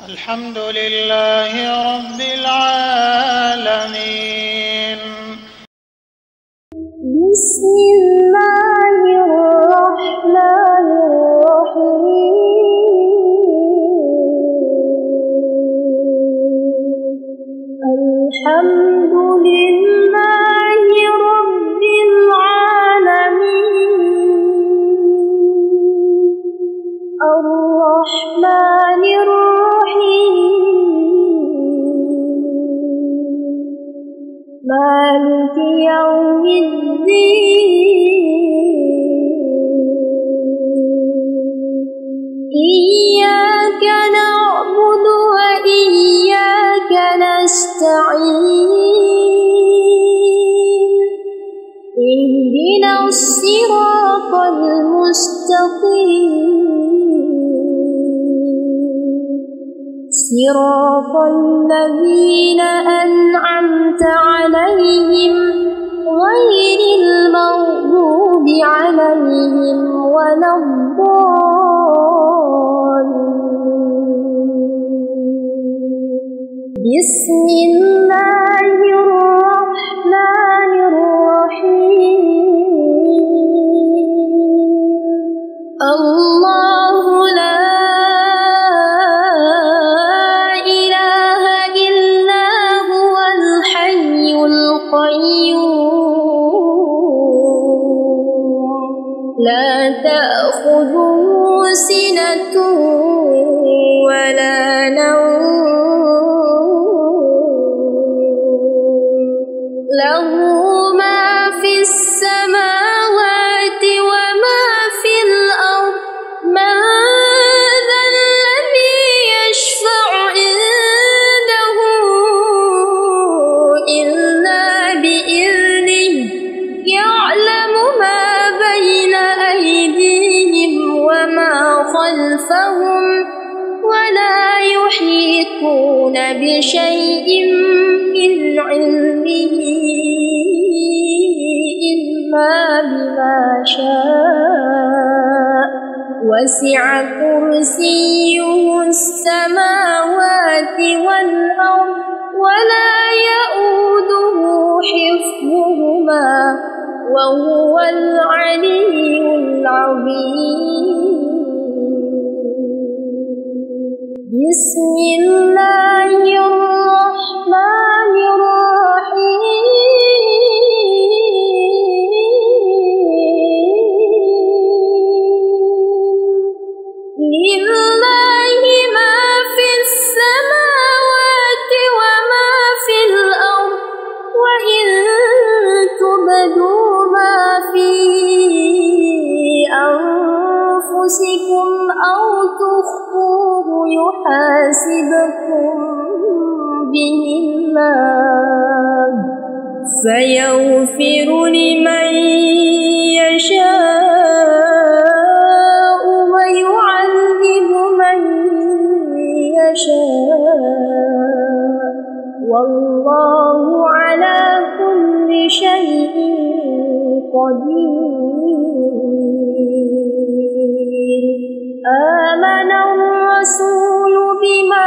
الحمد لله رب العالمين. بسم الله الرحمن الرحيم. الحمد لله رب العالمين. الرحمن الرحيم. مالك يوم الدين. إياك نعبد وإياك نستعين. اهدنا الصراط المستقيم. صراط الذين أنعمت عليهم غير المغضوب عليهم ولا الضالين. بسم الله الرحمن الرحيم. الله لا لا تأخذه سنة ولا نوم. له ما في السماوات وما في الأرض. من ذا الذي يشفع عنده إلا بإذنه. يعلم ما بين أيديهم وما خلفهم ولا يحيطون بشيء من علمه إلا بما شاء. وسع كرسيه السماوات والأرض ولا يؤوده حفظهما وهو العلي العظيم. بسم الله الرحمن الرحيم. لله ما في السماوات وما في الأرض. وإن تبدوا ما في أنفسكم أو تخفوه يحاسبكم به الله فيغفر لمن يشاء ويعذب من يشاء. والله على كل شيء قدير. آمن الرسول بما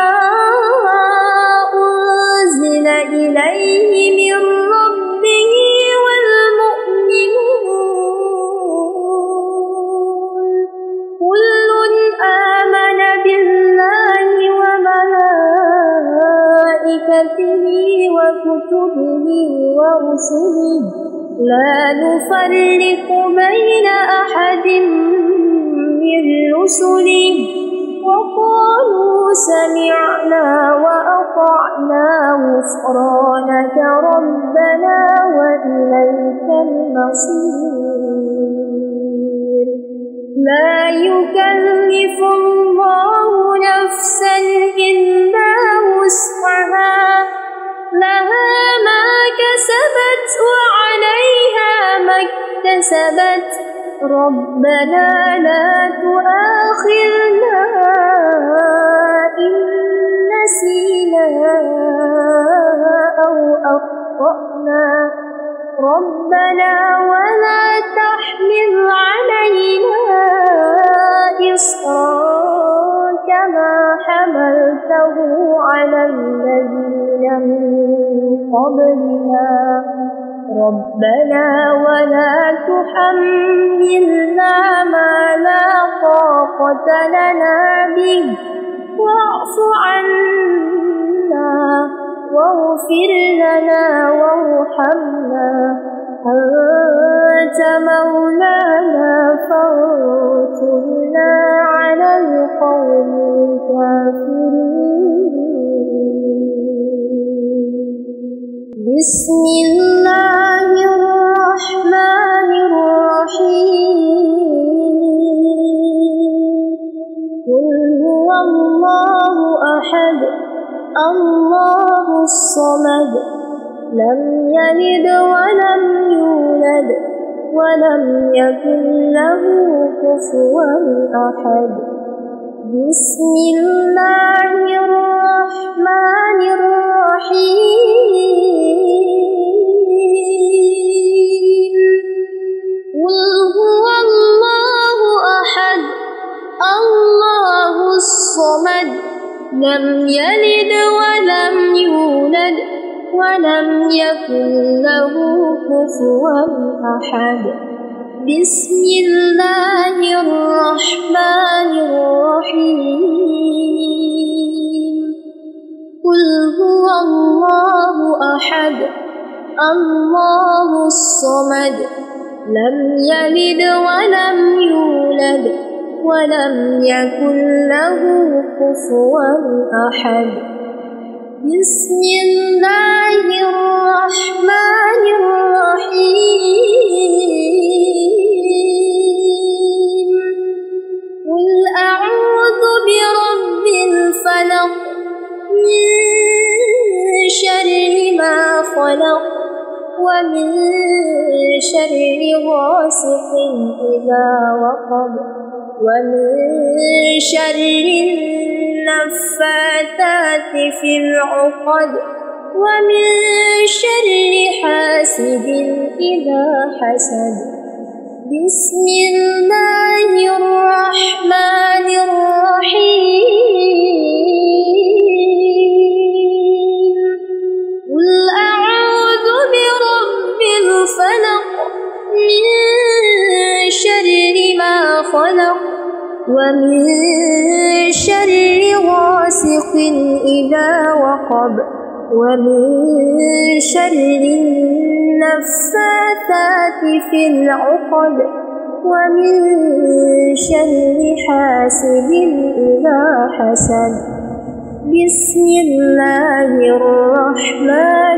أنزل إليه من ربه والمؤمنون كل آمن بالله وملائكته وكتبه ورسله لا نفرق بين أحد من رسله وقالوا سمعنا وأطعنا غفرانك ربنا وإليك المصير. لا يكلف الله نفسا إلا وسعها. لها ما كسبت وعليها ما اكتسبت. ربنا لا تؤاخذنا إن نسينا أو أخطأنا. ربنا ولا تحمل علينا إصرا كما حملته أنزلناه على الذين من قبلنا ربنا ولا تحملنا ما لا طاقة لنا به واعف عنا واغفر لنا وارحمنا أنت مولانا فانصرنا على القوم الكافرين. بسم الله الرحمن الرحيم. قل هو الله أحد الله الصمد لم يلد ولم يولد ولم يكن له كفوا أحد. بسم الله الرحمن الرحيم. قل هو الله أحد الله الصمد لم يلد ولم يولد ولم يكن له كفوا أحد. بسم الله الرحمن الرحيم. قل هو الله أحد الله الصمد لم يلد ولم يولد ولم يكن له كفوا أحد. بسم الله الرحمن الرحيم. قل أعوذ برب الفلق من شر ما خلق ومن شر غاسق إذا وقب ومن شر النفاثات في العقد ومن شر حاسد إذا حسد. بسم الله الرحمن الرحيم. قل أعوذ برب الفلق من شر ما خلق ومن شر غاسق إذا وقب ومن شر النفاثات في العقد ومن شر حاسد إذا حسد. بسم الله الرحمن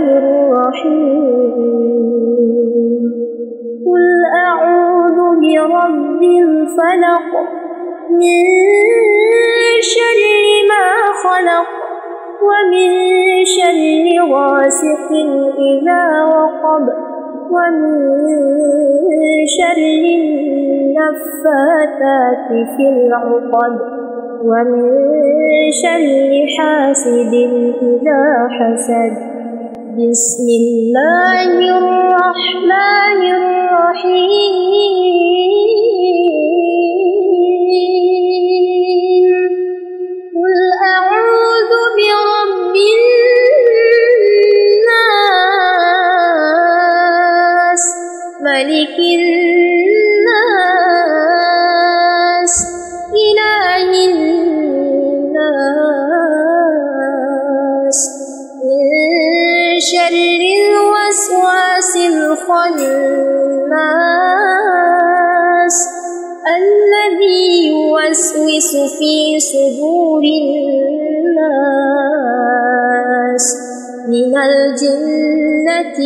الرحيم. قل أعوذ برب الفلق من شر ما خلق ومن شر غاسق إذا وقب ومن شر النفاثات في العقد ومن شر حاسد إذا حسد. بسم الله الرحمن الرحيم. قل أعوذ برب الناس ملك الناس إله الناس من شر الوسواس الخناس الذي يوسوس في صدور الناس من الجنة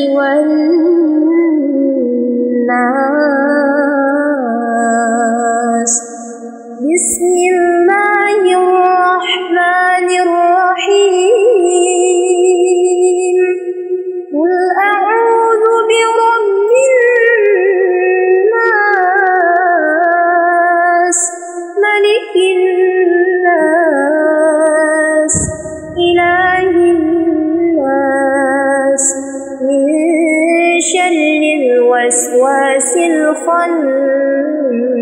والناس. بسم الله الرحمن الرحيم. قل أعوذ برب الناس ملك الناس إله الناس من شر الوسواس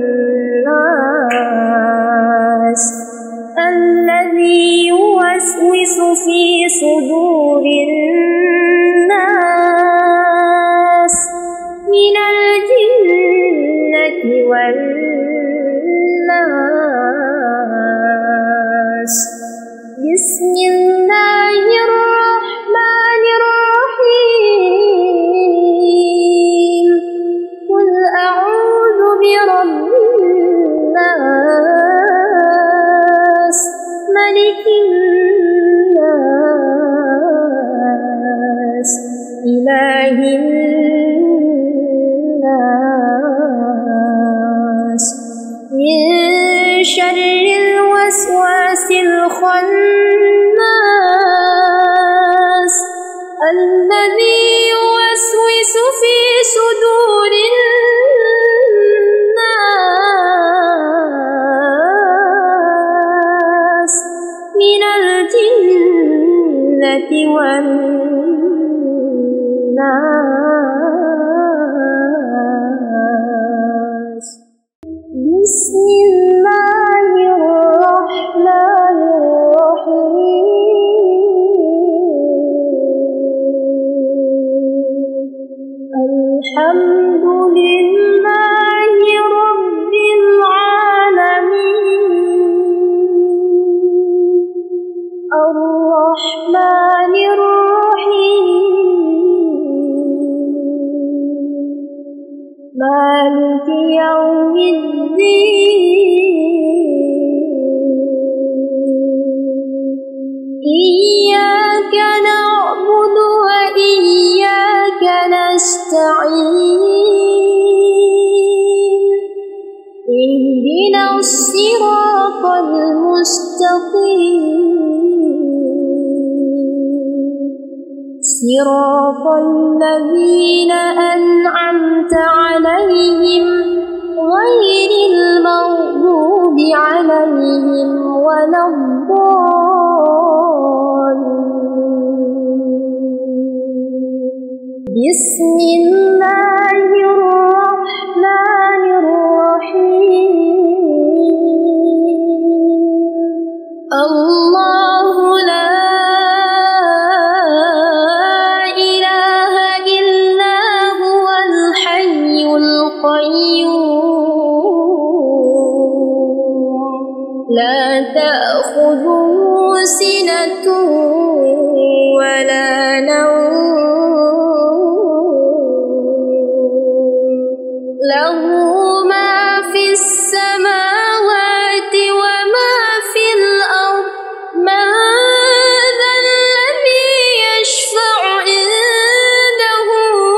الخناس الذي يوسوس في صدور الناس من الجنة والناس. بسم الله الرحمن الرحيم. قل أعوذ برب الناس ملك الناس إله الناس من شر الوسواس الخناس الذي يوسوس في صدور الناس من الجنة والناس. بسم الله الرحمن الرحيم. الحمد لله رب العالمين الرحمن الرحيم مالك يوم الدين. إياك نعبد وإياك نستعين. اهدنا الصراط المستقيم صراط الذين أنعمت عليهم غير المغضوب عليهم ولا الضالين. بسم الله الرحمن الرحيم. الله لا إله إلا هو الحي القيوم لا تأخذه سنة ولا نوم له ما في السماوات وما في الأرض. من ذا الذي يشفع عنده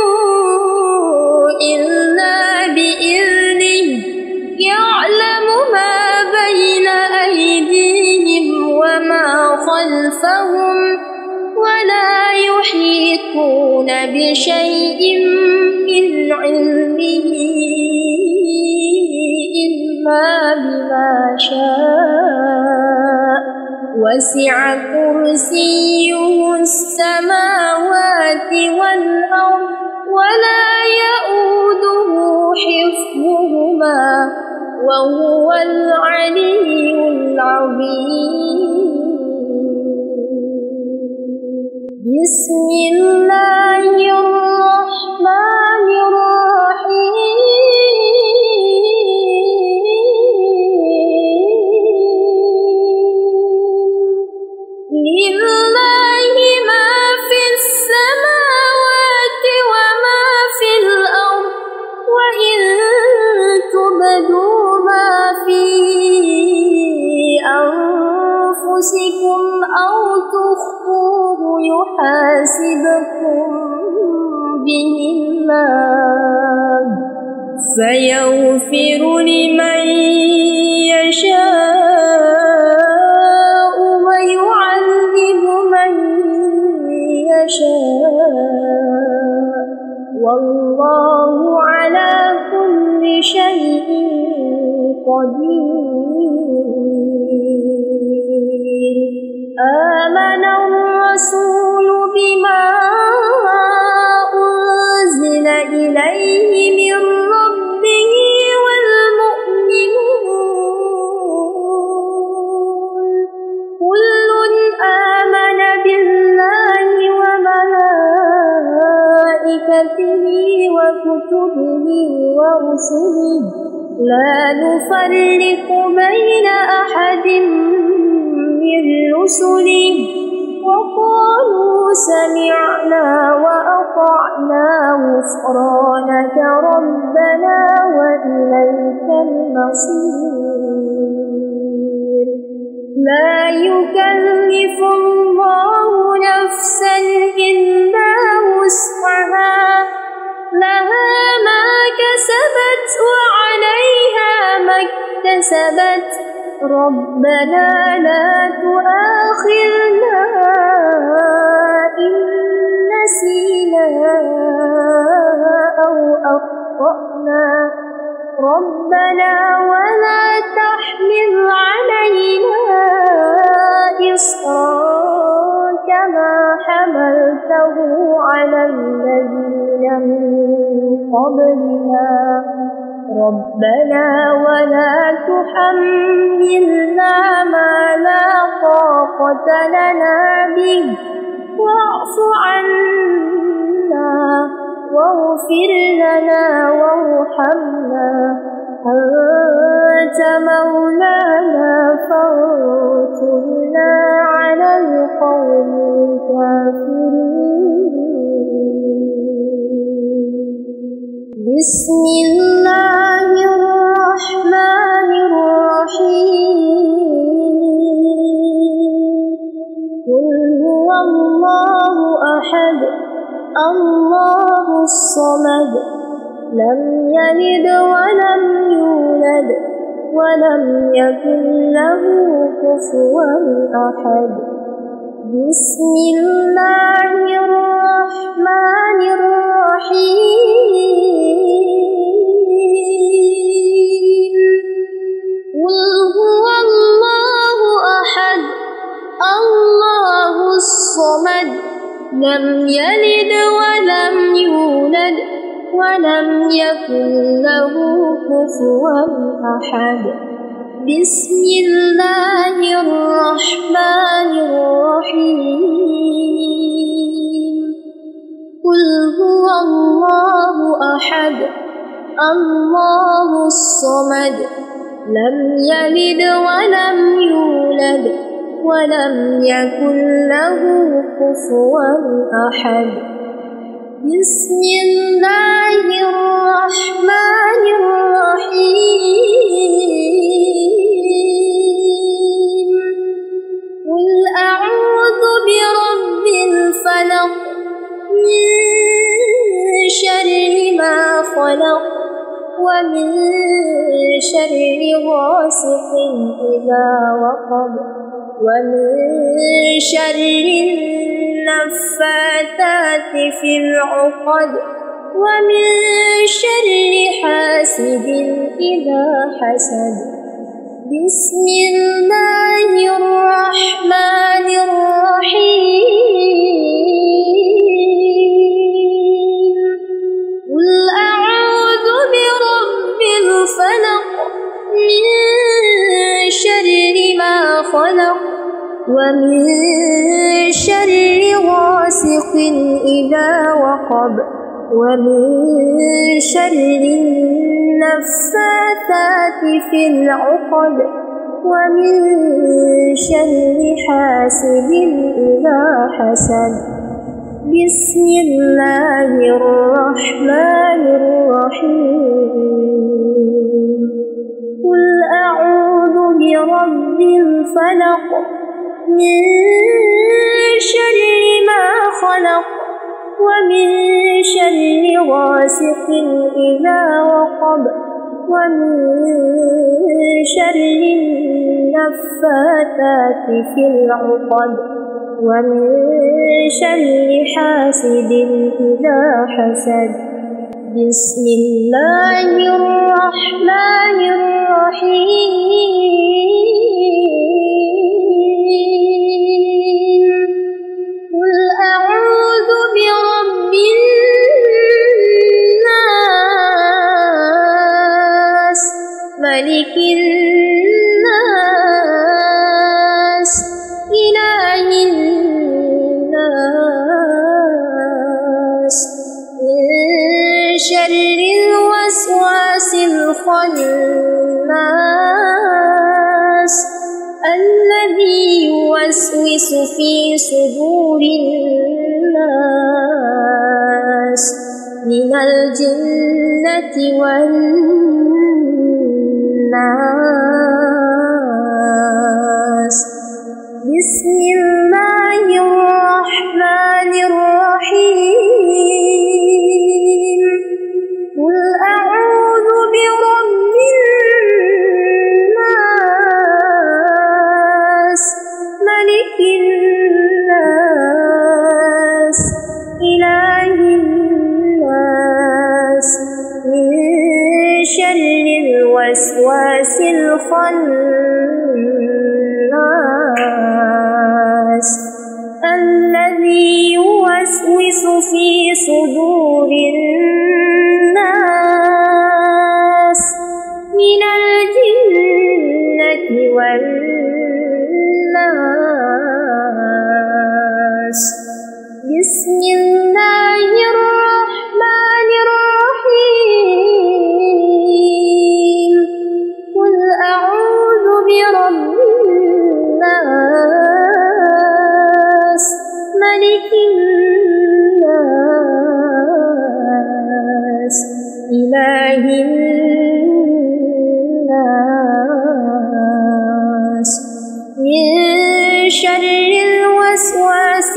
إلا بإذنه يعلم ما بين أيديهم وما خلفهم ولا يحيطون بشيء من علمه إلا بما شاء وسع كرسيه السماوات والأرض ولا يؤوده حفظهما وهو العلي العظيم. بسم الله الرحمن الرحيم. لله ما في السماوات وما في الأرض وإن تبدوا ما في أنفسكم أو تخفوه يحاسبكم به الله فيغفر لمن يشاء ويعذب من يشاء والله على كل شيء قدير. آمن الرسول بما أنزل إليه من ربه والمؤمنون كل آمن رسله لا نفرق بين أحد من رسله وقالوا سمعنا وأطعنا غفرانك ربنا وإليك المصير لا يكلف الله نفسا إلا وسعها لها ما كسبت وعليها ما اكتسبت ربنا لا تؤاخذنا إن نسينا أو أخطأنا ربنا ولا تحمل علينا إصرا كما حملته على الذين من قبلنا ربنا ولا تحملنا ما لا طاقة لنا به واعف عنا واغفر لنا وارحمنا أنت مولانا فانصرنا على القوم الكافرين بسم الله الرحمن الرحيم قل هو الله أحد الله الصمد لم يلد ولم يولد ولم يكن له كفوا أحد بسم الله الرحمن الرحيم قل هو الله أحد الله الصمد لم يلد ولم يولد ولم يكن له كفوا أحد بسم الله الرحمن الرحيم قل هو الله أحد الله الصمد لم يلد ولم يولد ولم يكن له كفوا أحد بسم الله الرحمن الرحيم قل أعوذ برب الفلق من شر ما خلق ومن شر غاسق إذا وقب ومن شر النفاثات في العقد ومن شر حاسد إذا حسد بسم الله الرحمن الرحيم قل أعوذ برب الفلق من شر ما خلق ومن شر غاسق إذا وقب ومن شر النفاثات في العقد ومن شر حاسد إذا حسد بسم الله الرحمن الرحيم قل أعوذ برب الفلق من شر ما خلق ومن شر غاسق إذا وقب ومن شر النفاثات في العقد ومن شر حاسد إذا حسد بسم الله الرحمن الرحيم قل أعوذ برب الناس ملك الناس إله الناس من شر الوسواس يوسوس في صدور الناس من الجنة والناس. بسم الله الرحمن الرحيم. قل أعوذ برب الناس ملك الناس إله الناس من شر الوسواس الخناس الذي يوسوس في صدور الناس من الجنة والناس. بسم الله الرحمن الرحيم. قل أعوذ برب الناس ملك الناس إله الناس من شر الوسواس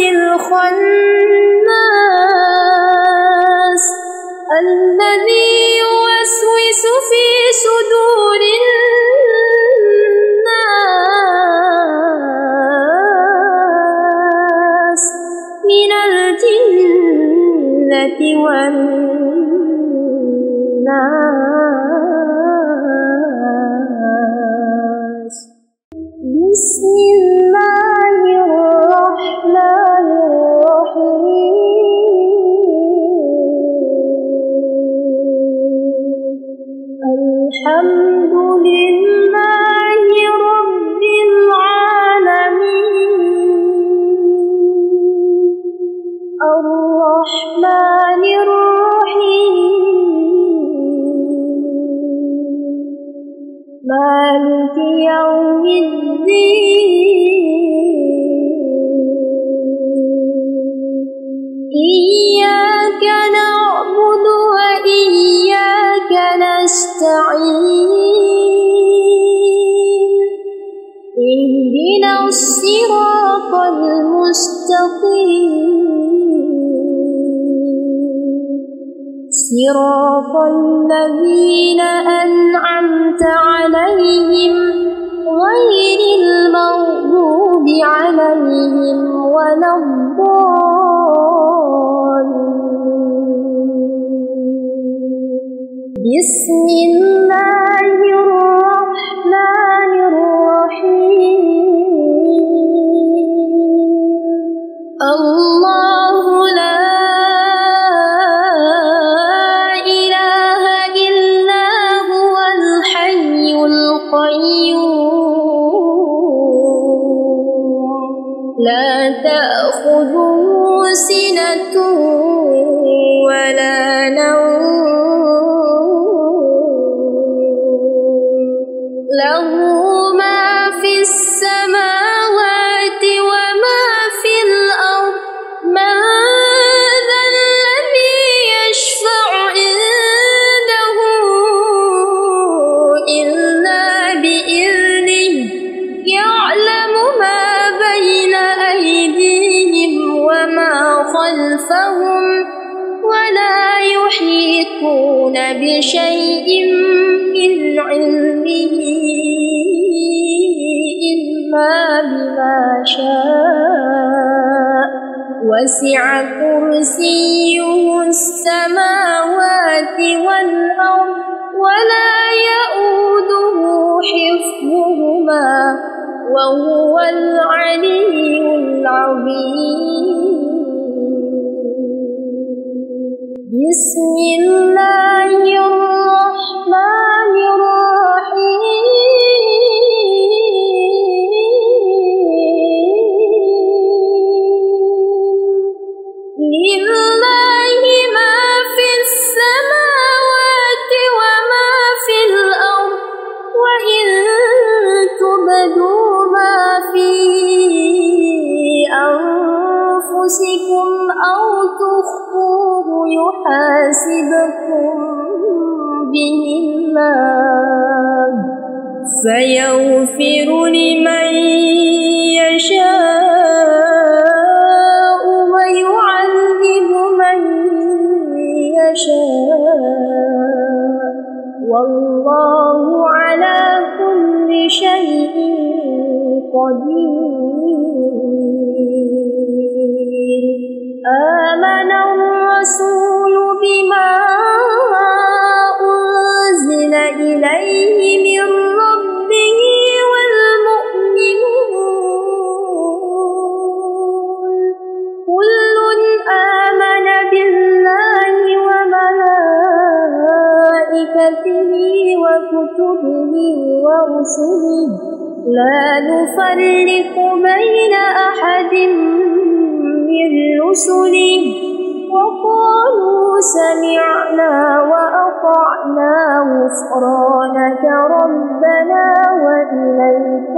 الخناس الذي يوسوس في صدور الناس من الجنة والناس. بسم الله الرحمن الرحيم. الحمد لله رب العالمين الرحمن الرحيم مالك يوم الدين. إياك نعبد وإياك نستعين. اهدنا الصراط المستقيم صراط الذين أنعمت عليهم غير المغضوب عليهم ولا الضالين. بسم الله الرحمن الرحيم. الله لا إله إلا هو الحي القيوم لا تأخذه سنة ولا نوم له ما في السماوات وما في الأرض. من ذا الذي يشفع عنده إلا بإذنه يعلم ما بين أيديهم وما خلفهم ولا يحيطون بشيء من علمه إلا بما شاء. وسع كرسيه السماوات والأرض ولا يؤوده حفظهما وهو العلي العظيم. بسم الله الرحمن الرحيم. لله ما في السماوات وما في الأرض وإن تبدوا ما في تخفوه يحاسبكم به الله فيغفر لمن يشاء ويعذب من يشاء والله على كل شيء قدير. آمن الرسول بما أنزل إليه من ربه والمؤمنون كل آمن بالله وملائكته وكتبه ورسله لا نفرق بين أحد من رسله وقالوا سمعنا وأطعنا غفرانك ربنا وإليك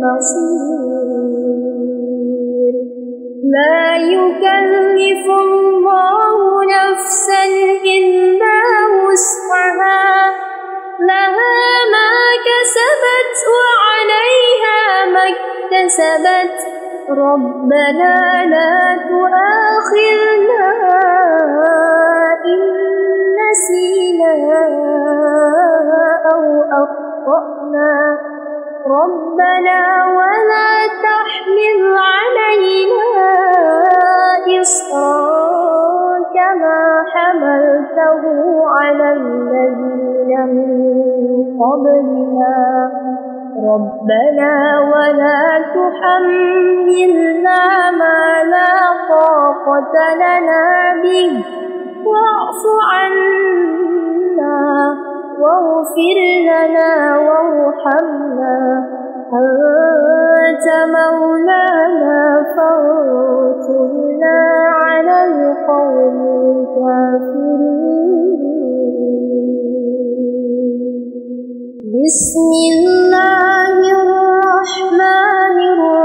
المصير. لا يكلف الله نفسا إلا وسعها لها ما كسبت وعليها ما اكتسبت ربنا لا تؤاخذنا إن نسينا أو أخطأنا ربنا ولا تحمل علينا إصرا كما حملته على الذين من قبلنا ربنا ولا تحملنا ما لا طاقة لنا به واعف عنا واغفر لنا وارحمنا أنت مولانا فانصرنا على القوم الكافرين. بسم الله الرحمن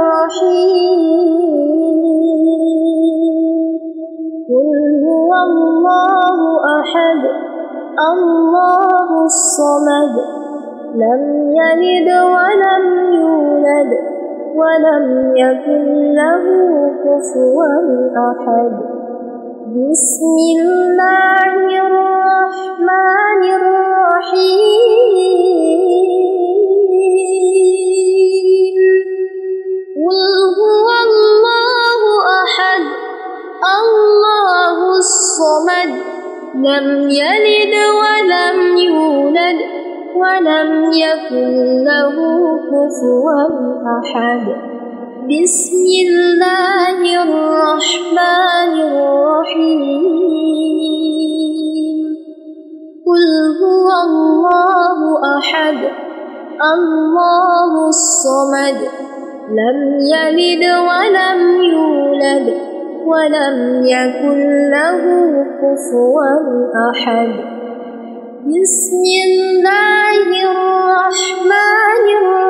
الرحيم قل هو الله أحد الله الصمد لم يلد ولم يولد ولم يكن له كفوا أحد. بسم الله الرحمن الرحيم قل هو الله أحد الله الصمد لم يلد ولم يولد ولم يكن له كفوا أحد. بسم الله الرحمن الرحيم قل هو الله أحد الله الصمد لم يلد ولم يولد ولم يكن له كفوا أحد. بسم الله الرحمن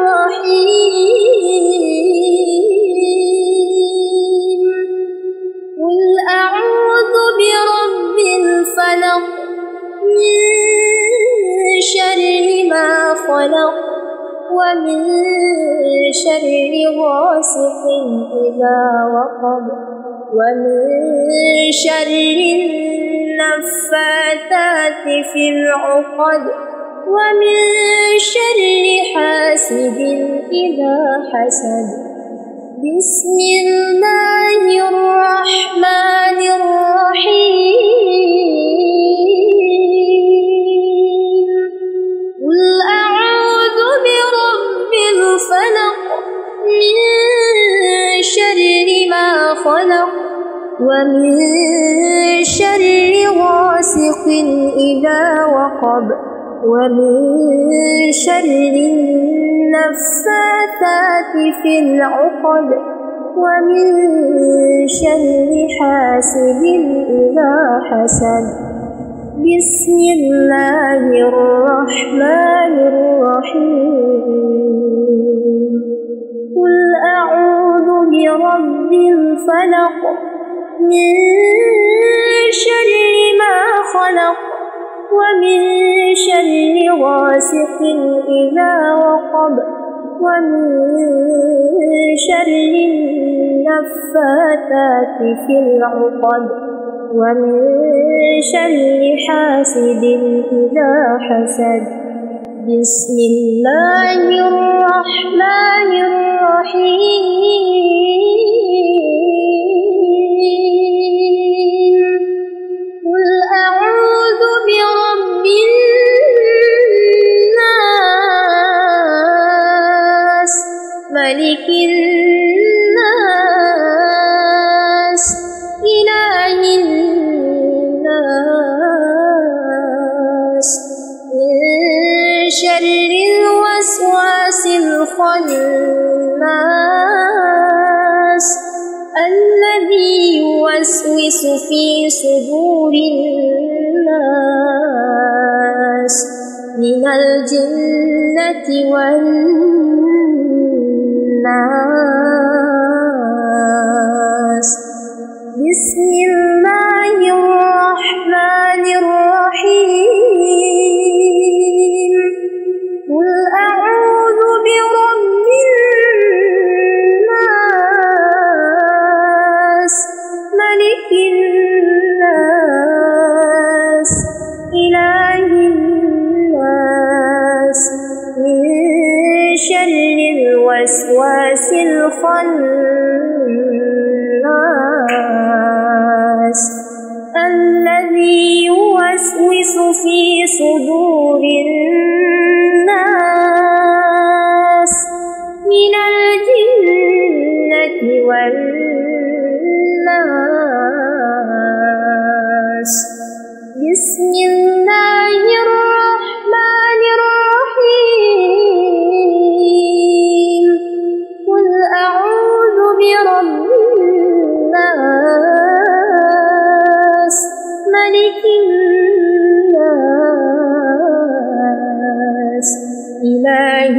الرحيم قل أعوذ برب الفلق من شر ما خلق ومن شر غاسق إذا وقب ومن شر النفاثات في العقد ومن شر حاسد إذا حسد. بسم الله الرحمن الرحيم قل أعوذ برب الفلق من شر ما خلق ومن شر غاسق إذا وقب ومن شر النفاثات في العقد ومن شر حاسد إذا حسد. بسم الله الرحمن الرحيم قل أعوذ برب الفلق من شر ما خلق ومن شر غاسق إذا وقب ومن شر النفاثات في العقد ومن شر حاسد إذا حسد. بسم الله الرحمن الرحيم. قل أعوذ برب الناس ملك الناس إله الناس من شر الوسواس الخناس الذي يوسوس في صدور الناس من الجنة والناس. بسم الله الرحمن الرحيم. قل أعوذ برب الناس ملك الناس إله الناس من شر الوسواس الخناس الذي يوسوس في صدور الناس من الجنة والناس. بسم الله الرحمن الرحيم. قل أعوذ برب الناس ملك الناس إله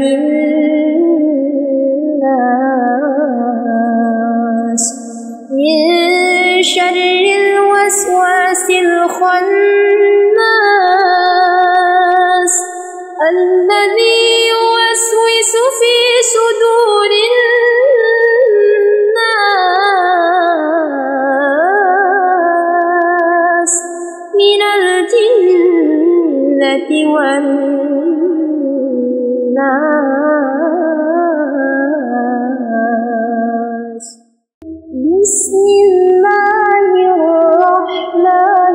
الناس من شر الوسواس الخناس الذي يوسوس في صدور الناس من الجنة والناس. بسم الله الرحمن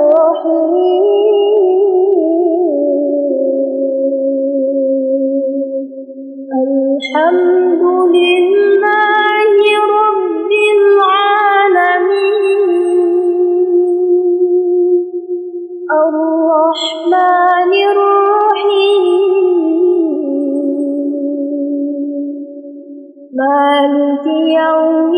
الرحيم. الحمد لله رب العالمين الرحمن الرحيم مالك يوم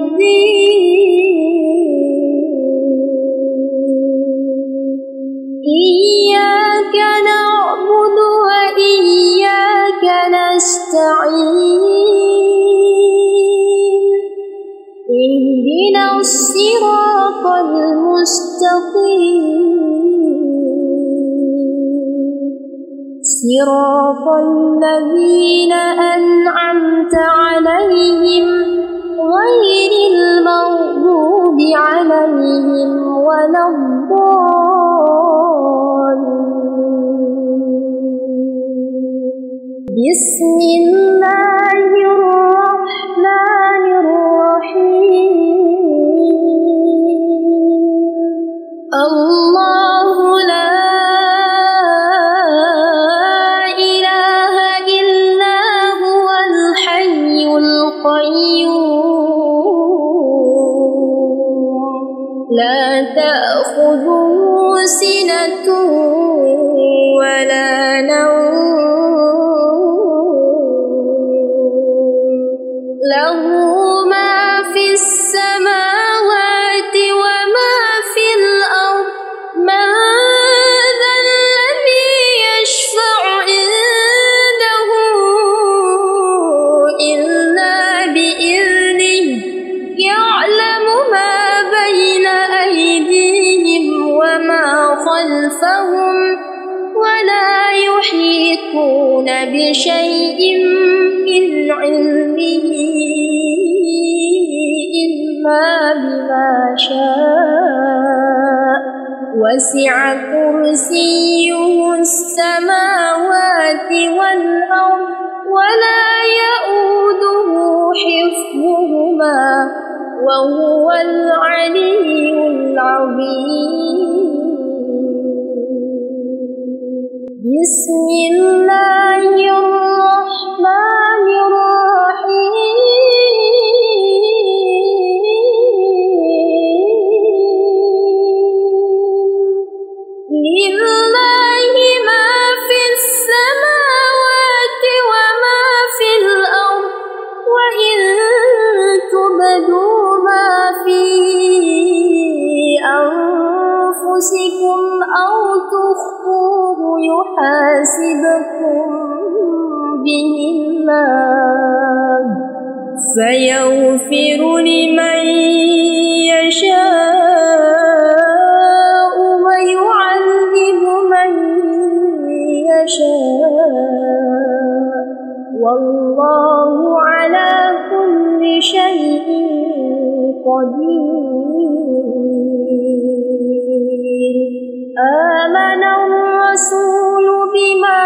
الدين. إياك نعبد وإياك نستعين. اهدنا الصراط المستقيم صراط الذين أنعمت عليهم غير المغضوب عليهم ولا الضالين. بسم الله الرحمن الرحيم. الله لا إله إلا هو الحي القيوم لا تأخذه سنة ولا نوم له ما في السماوات وما في الأرض. من ذا الذي يشفع عنده إلا بإذنه يعلم ما بين أيديهم فهم ولا يحيطون بشيء من علمه إلا بما شاء وسع كرسيه السماوات والأرض ولا يؤوده حفظهما وهو العلي العظيم. بسم الله الرحمن الرحيم. لله ما في السماوات وما في الأرض وإن تبدوا ما في أنفسكم أو تخفوه يحاسبكم به الله فيغفر لمن يشاء ويعذب من يشاء والله على كل شيء قدير. آمن الرسول بما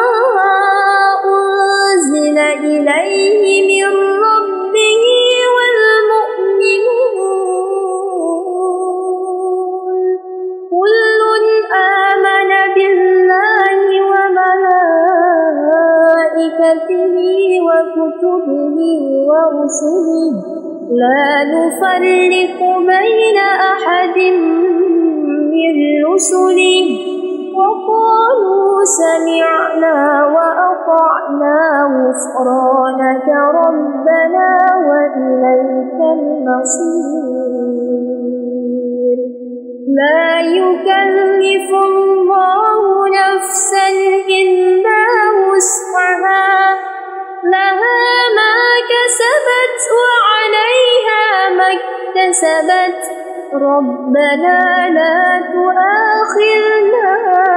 أنزل إليه من ربه والمؤمنون كل آمن بالله وملائكته وكتبه ورسله لا نفرق بين أحد من رسله وقالوا سمعنا وأطعنا غفرانك ربنا وإليك المصير. لا يكلف الله نفسا إلا وسعها لها ما كسبت وعليها ما اكتسبت ربنا لا تؤاخذنا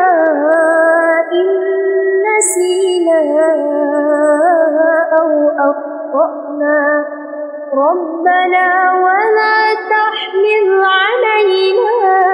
إن نسينا أو أخطأنا ربنا ولا تحمل علينا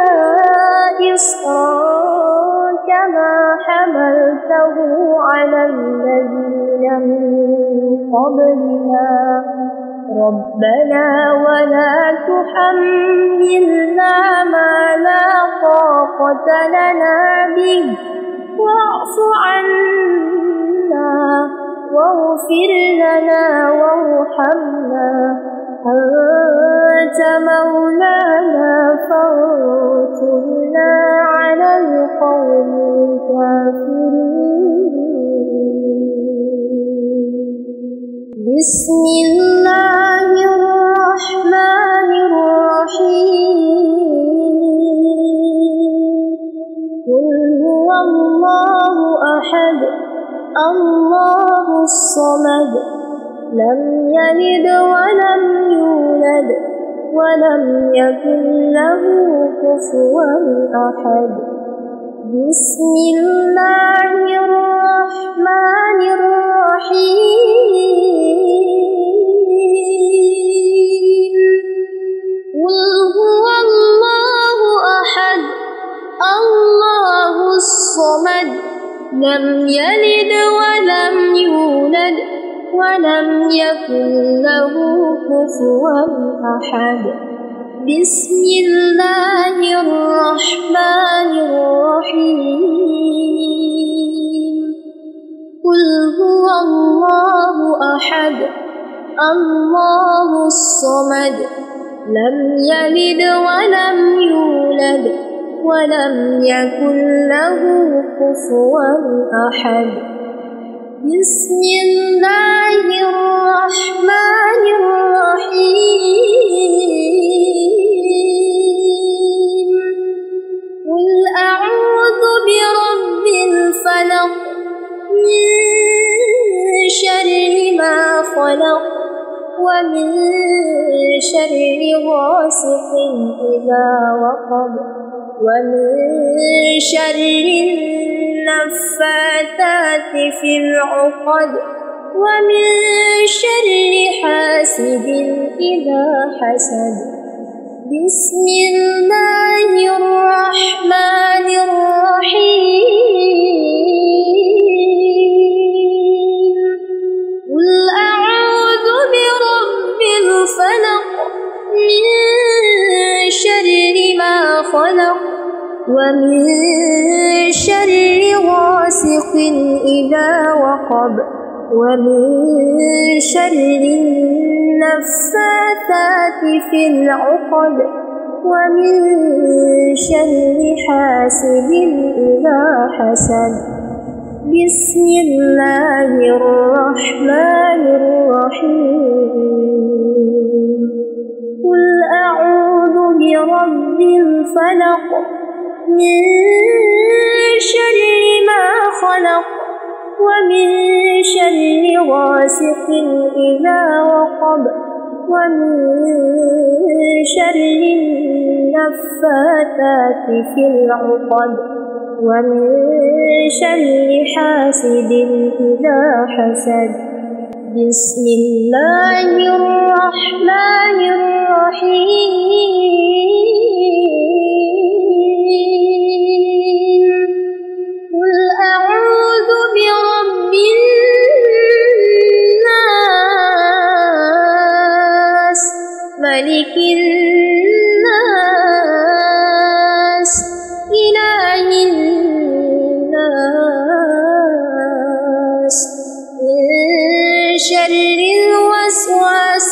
إصرا كما حملته على الذين من قبلنا ربنا ولا تحملنا ما لا طاقة لنا به واعف عنا واغفر لنا وارحمنا أنت مولانا فانصرنا على القوم الكافرين. بسم الله الرحمن الرحيم. قل هو الله أحد الله الصمد لم يلد ولم يولد ولم يكن له كفوا أحد. بسم الله الرحمن الرحيم. قل هو الله أحد الله الصمد لم يلد ولم يولد ولم يكن له كفوا أحد. بسم الله الرحمن الرحيم. قل هو الله أحد الله الصمد لم يلد ولم يولد ولم يكن له كفوا أحد. بسم الله الرحمن الرحيم. قل أعوذ برب الفلق من شر ما خلق ومن شر غاسق إذا وقب ومن شر النفاثات في العقد ومن شر حاسد إذا حسد. بسم الله الرحمن الرحيم. قل أعوذ برب الفلق من شر ما خلق ومن شر غاسق إذا وقب ومن شر النفاثات في العقد ومن شر حاسد إذا حسد. بسم الله الرحمن الرحيم. قل أعوذ برب الفلق من شر ما خلق ومن شر غاسق إذا وقب ومن شر النفاثات في العقد ومن شر حاسد إذا حسد. بسم الله الرحمن الرحيم. قل أعوذ برب الناس ملك الناس إله الناس من شر الوسواس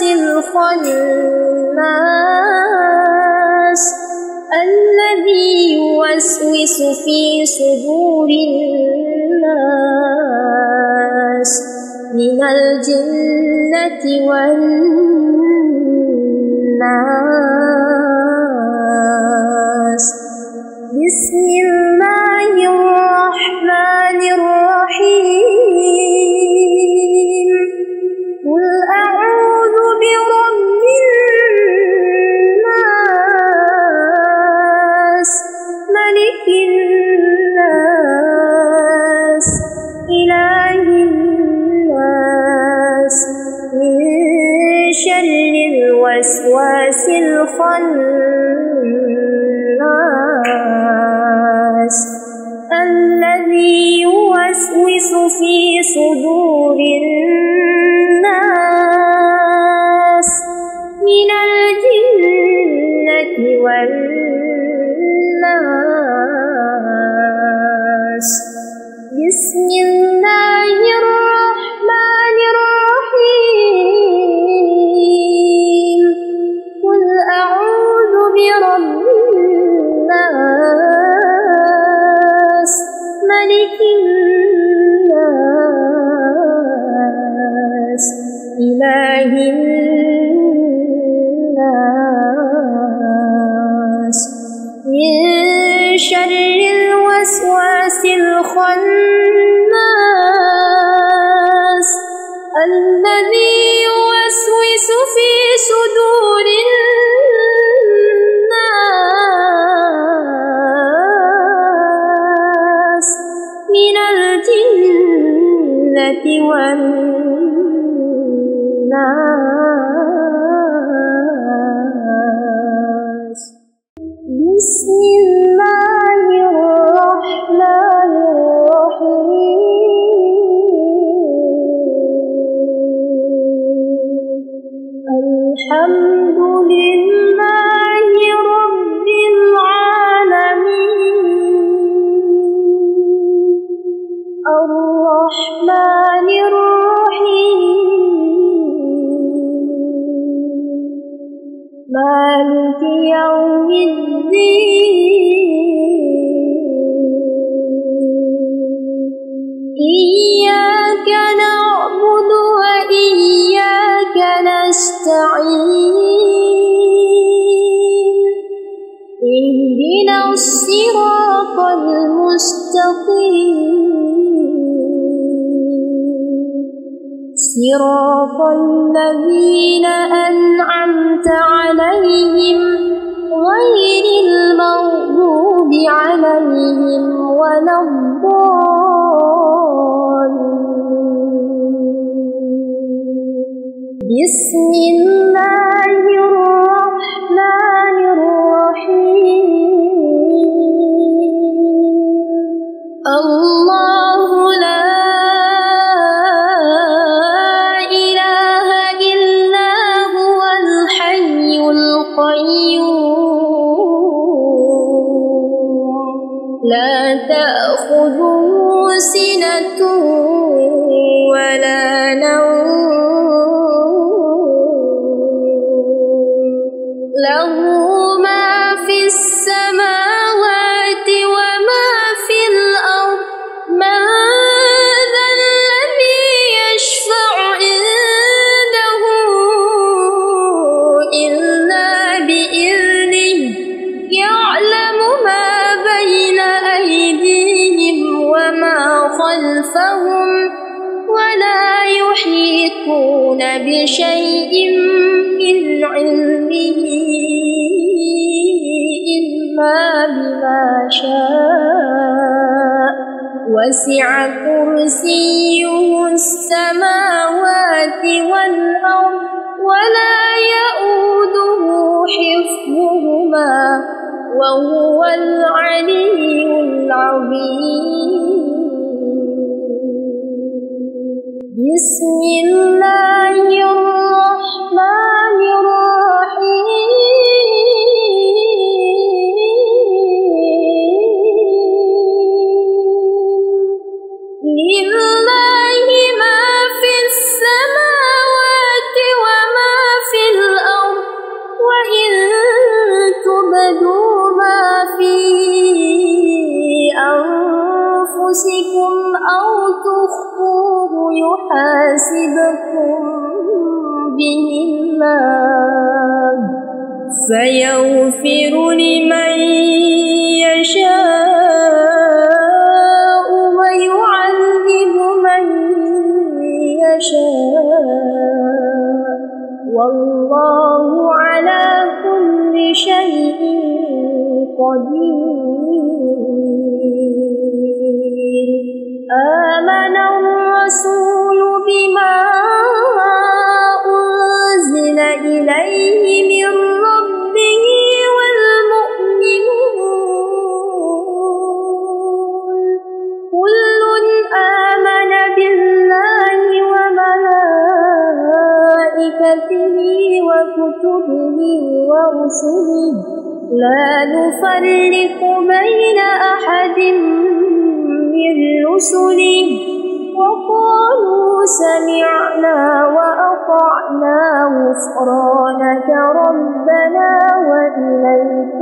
الخناس الذي يوسوس في صدور الناس من الجنة والناس. بسم الله الرحمن الرحيم. قل أعوذ برب الناس ملك الناس إله الناس من شر الوسواس الخناس الذي يوسوس في صدور الناس من الجنة والناس. بسم الله الرحمن الرحيم. قل أعوذ برب الناس ملك الناس إله الناس من شر الوسواس الخناس الذي يوسوس في صدور الناس من الجنة والناس. بسم الله الرحمن الرحيم. الحمد لله رب العالمين الرحمن الرحيم مالك يوم الدين. إياك نعبد وإياك نستعين. اهدنا الصراط المستقيم صراط الذين أنعمت عليهم غير المغضوب عليهم ولا الضالين. بسم الله الرحمن الرحيم. الله لا إله إلا هو الحي القيوم لا تأخذه سنة ولا نوم له ما في السماوات وما في الأرض من ذا الذي يشفع عنده إلا بإذنه يعلم ما بين أيديهم وما خلفهم ولا يحيطون بشيء من علمه إلا بما شاء وسع كرسيه السماوات والأرض ولا يؤوده حفظهما وهو العلي العظيم. بسم الله الرحمن الرحيم. لله ما في السماوات وما في الأرض وإن تبدوا ما في أنفسكم أو تخفوه يحاسبكم به الله فيغفر لمن يشاء ويعذب من يشاء والله على كل شيء قدير. آمن الرسول بما أنزل إليه من ربه والمؤمنون كل آمن بالله وملائكته وكتبه ورسله لا نفرق بين أحد من رسله وقالوا سمعنا وأطعنا غفرانك ربنا وإليك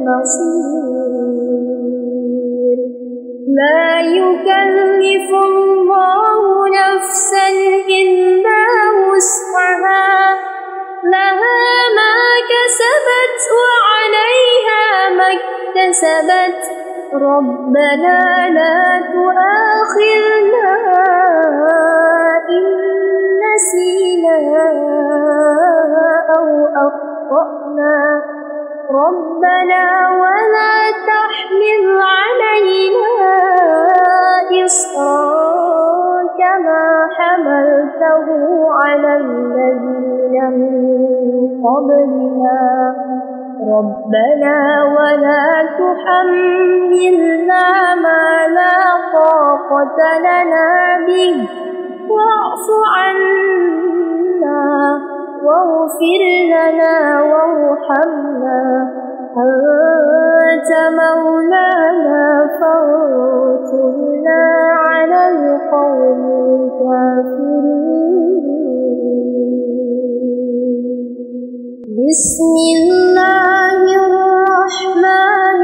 المصير. لا يكلف الله نفسا إلا وسعها لها ما كسبت وعليها ما اكتسبت ربنا لا تؤاخذنا إن نسينا أو أخطأنا ربنا ولا تحمل علينا إصرا كما حملته على الذين من قبلنا ربنا ولا تحملنا ما لا طاقة لنا به واعف عنا واغفر لنا وارحمنا أنت مولانا فانصرنا على القوم الكافرين. بسم الله الرحمن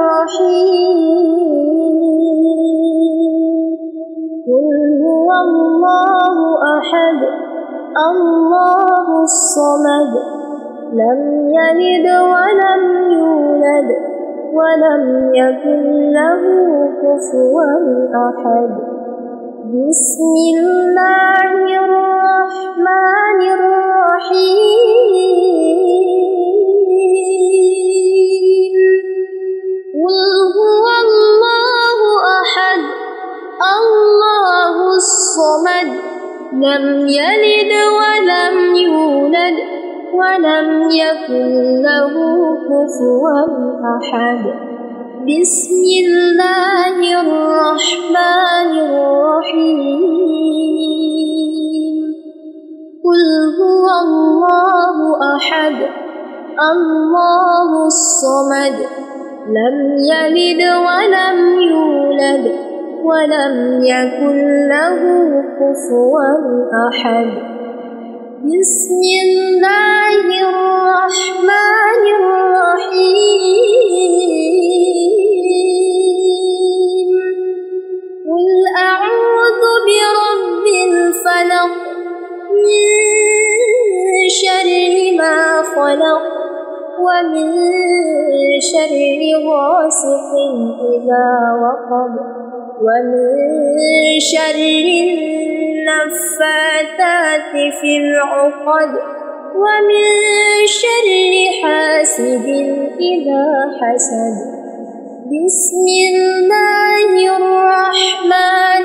الرحيم. قل هو الله أحد الله الصمد لم يلد ولم يولد ولم يكن له كفوا أحد. بسم الله الرحمن الرحمن الرحيم قل هو الله أحد الله الصمد لم يلد ولم يولد ولم يكن له كفوا أحد بسم الله الرحمن الرحيم قل هو الله أحد الله الصمد لم يلد ولم يولد ولم يكن له كفوا أحد بسم الله الرحمن الرحيم قل أعوذ برب الفلق من شر ما خلق ومن شر غاسق إذا وقب ومن شر النفاثات في العقد ومن شر حاسد إذا حسد بسم الله الرحمن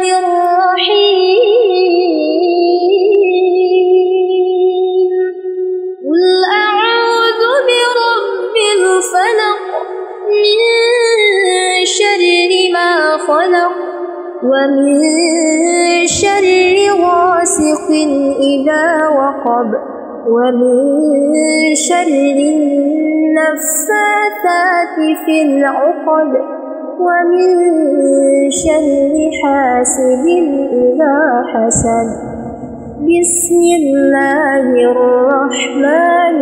الرحيم قل أعوذ برب الفلق من شر ما خلق ومن شر غاسق إذا وقب ومن شر النفاثات في العقد ومن شر حاسد إذا حسد بسم الله الرحمن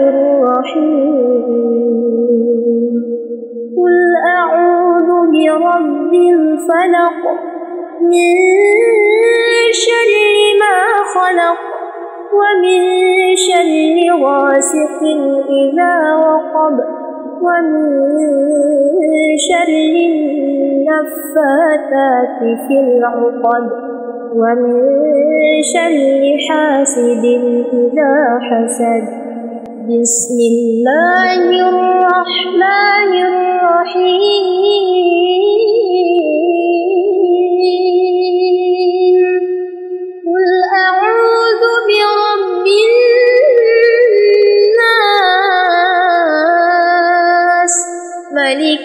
الرحيم قل أعوذ برب الفلق من شر ما خلق ومن شر غاسق إذا وقب ومن شر النفاثات في العقد ومن شر حاسد إذا حسد بسم الله الرحمن الرحيم قل أعوذ برب الناس ملك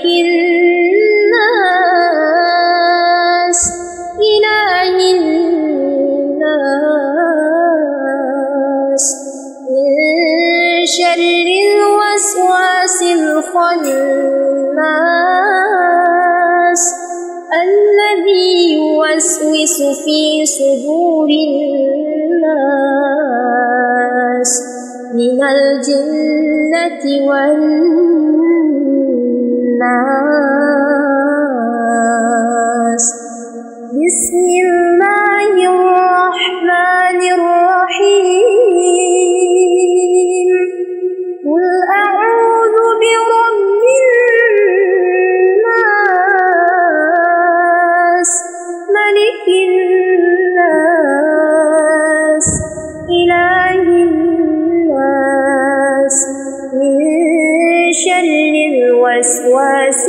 الناس إله الناس من شر الوسواس الخناس الذي يوسوس في صدور الناس من الجنة والناس بسم الله الرحمن الرحيم قل أعوذ برب الناس ملك الناس إله الناس من شر الوسواس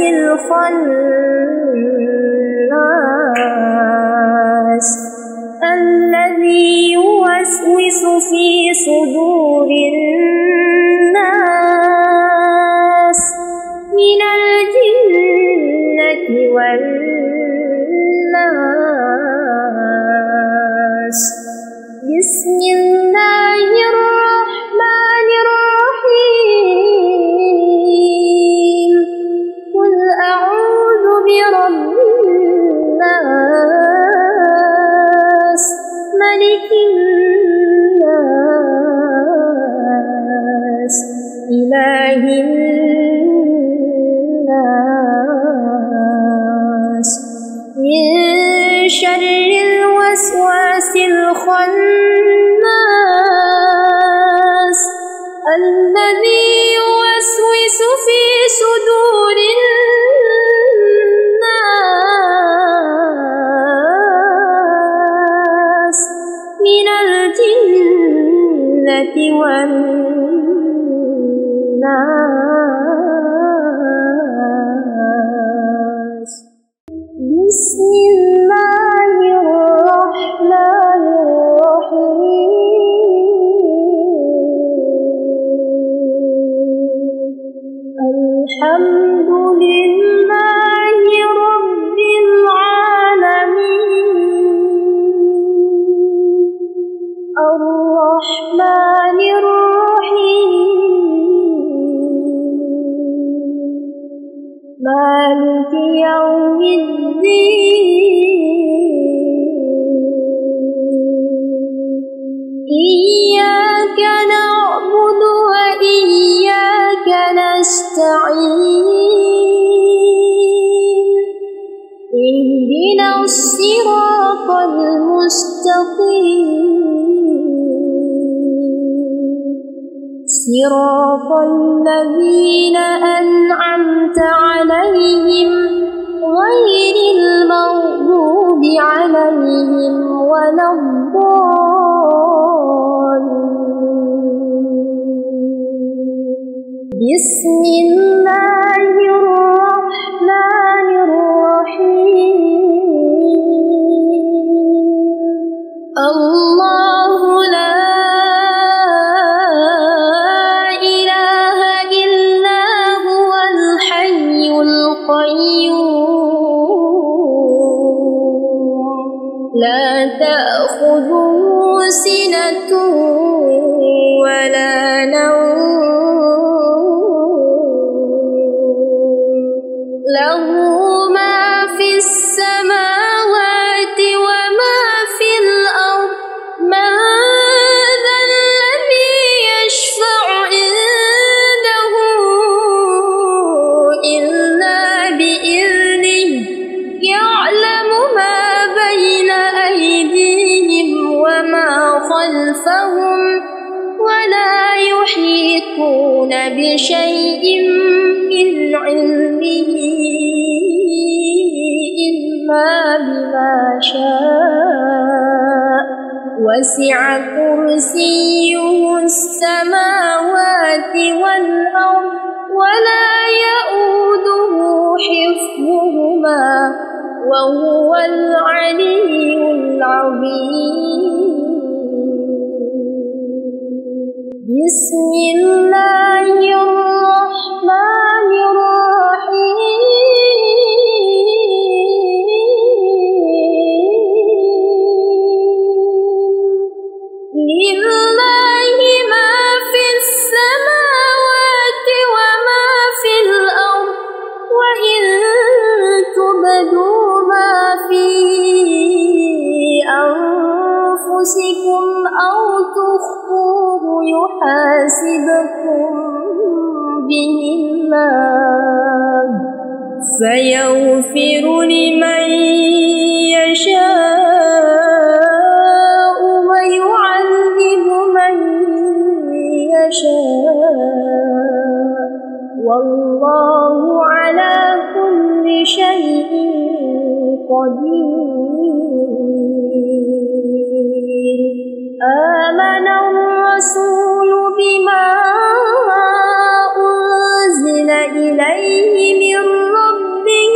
الخناس الذي يوسوس في صدور الناس من الجنة والناس بسم الله الرحمن الرحيم قل أعوذ برب الناس ملك الناس إله الناس من شر الوسواس الخناس الذي يوسوس في صدور الناس من الجنة الناس. بسم الله الرحمن الرحيم. الحمد لله رب العالمين الرحمن الرحيم مالك يوم الدين. إياك نعبد وإياك نستعين. اهدنا الصراط المستقيم صراط الذين أنعمت عليهم غير المغضوب عليهم ولا الضالين. بسم الله الرحمن الرحيم. الله لا إله إلا هو الحي القيوم لا تأخذه سنة ولا نوم له ما في السماوات وما في الأرض. من ذا الذي يشفع عنده إلا بإذنه يعلم ما بين أيديهم وما خلفهم ولا يحيطون بشيء من علمه إلا بما شاء وسع كرسيه السماوات والأرض ولا يؤوده حفظهما وهو العلي العظيم. بسم الله الرحمن الرحيم. لله ما في السماوات وما في الأرض وإن تبدوا ما في أنفسكم أو تخفوه يحاسبكم به الله فيغفر لمن يشاء ويعذب من يشاء والله على كل شيء قدير. آمن الرسول بما أنزل إليه من ربه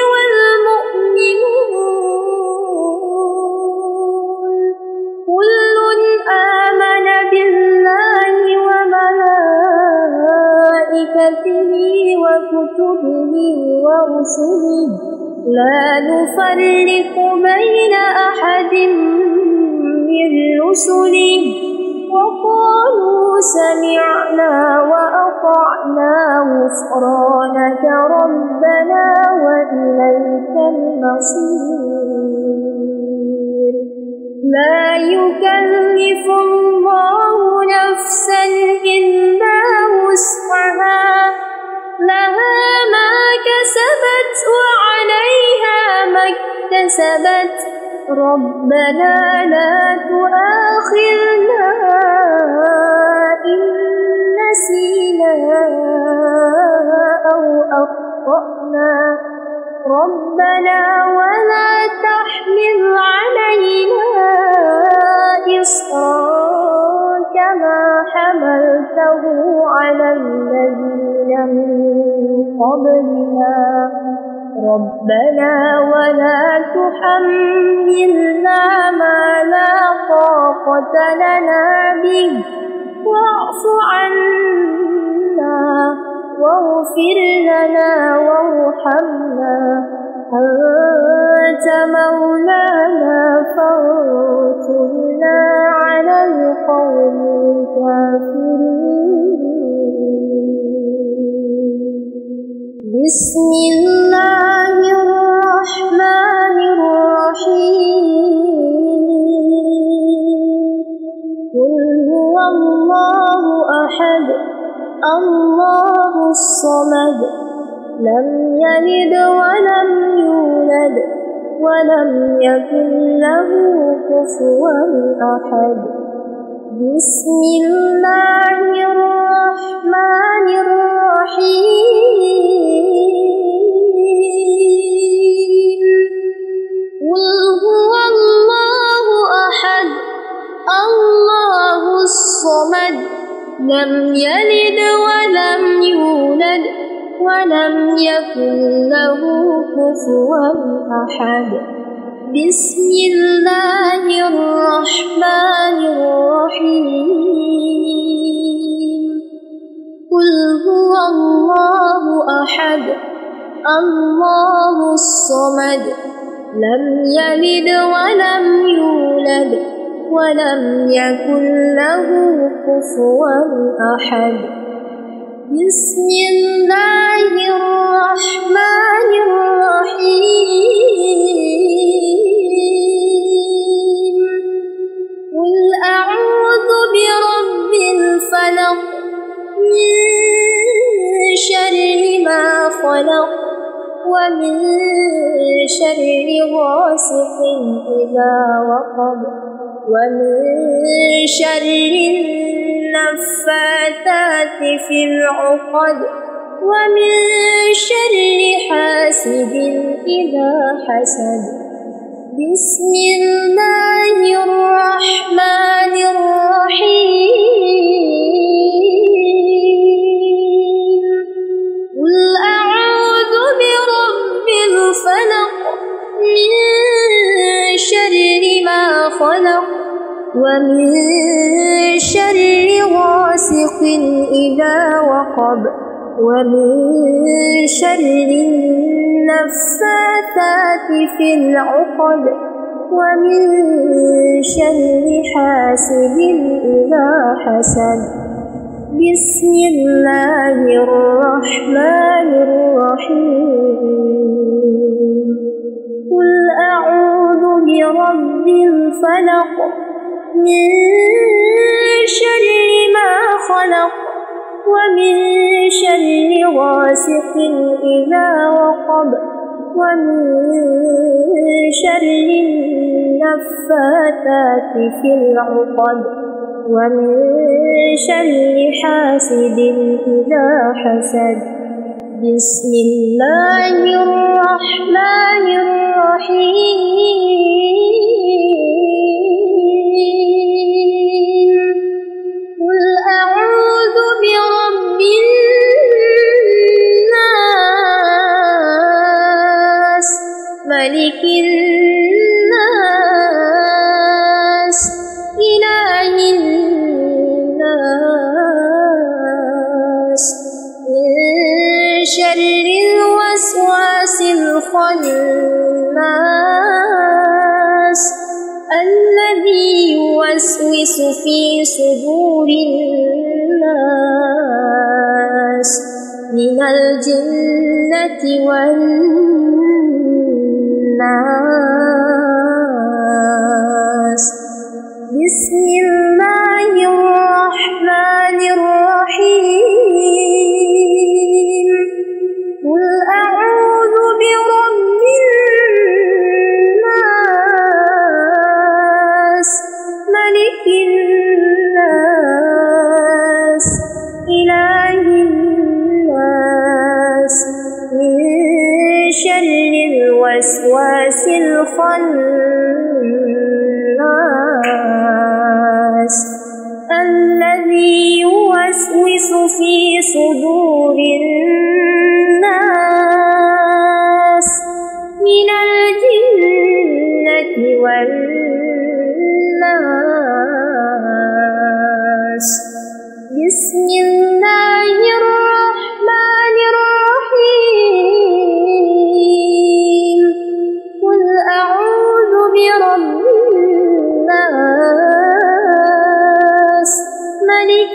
والمؤمنون كل آمن بالله وملائكته وكتبه ورسله لا نفرق بين أحد من رسله وقالوا سمعنا وأطعنا غفرانك ربنا وإليك المصير. لا يكلف الله نفسا إلا وسعها لها ما كسبت وعليها ما اكتسبت ربنا لا تؤاخذنا إن نسينا أو أخطأنا ربنا ولا تحمل علينا إصرا كما حملته أنزلناه على الذين من قبلنا ربنا ولا تحملنا ما لا طاقة لنا به واعف عنا واغفر لنا وارحمنا أنت مولانا فانصرنا على القوم الكافرين. بسم الله الرحمن الرحيم. قل هو الله أحد الله الصمد لم يلد ولم يولد ولم يكن له كفوا أحد. بسم الله الرحمن الرحيم. قل هو الله أحد الله الصمد لم يلد ولم يولد ولم يكن له كفوا أحد. بسم الله الرحمن الرحيم. قل هو الله أحد الله الصمد لم يلد ولم يولد ولم يكن له كفوا أحد. بسم الله الرحمن الرحيم. قل أعوذ برب الفلق من شر ما خلق ومن شر غاسق إذا وقب ومن شر النفاثات في العقد ومن شر حاسد إذا حسد. بسم الله الرحمن الرحيم. قل أعوذ برب الفلق من شر ما خلق ومن شر غاسق إذا وقب ومن شر النفاثات في العقد ومن شر حاسد إذا حسد. بسم الله الرحمن الرحيم. قل أعوذ برب الفلق من شر ما خلق ومن شر غاسق إذا وقب ومن شر النفاثات في العقد ومن شر حاسد إذا حسد. بسم الله الرحمن الرحيم. قل أعوذ برب الناس ملك الناس إله الناس من شر الوسواس الخناس الذي يوسوس في صدور الناس من الجنة والناس. بسم الله الرحمن الرحيم. قل أعوذ برب الناس ملك الناس إله الناس من شر الوسواس الخناس الذي يوسوس في صدور الناس من الجنة والناس. بسم الله الرحمن الرحيم. قل أعوذ برب الناس ملك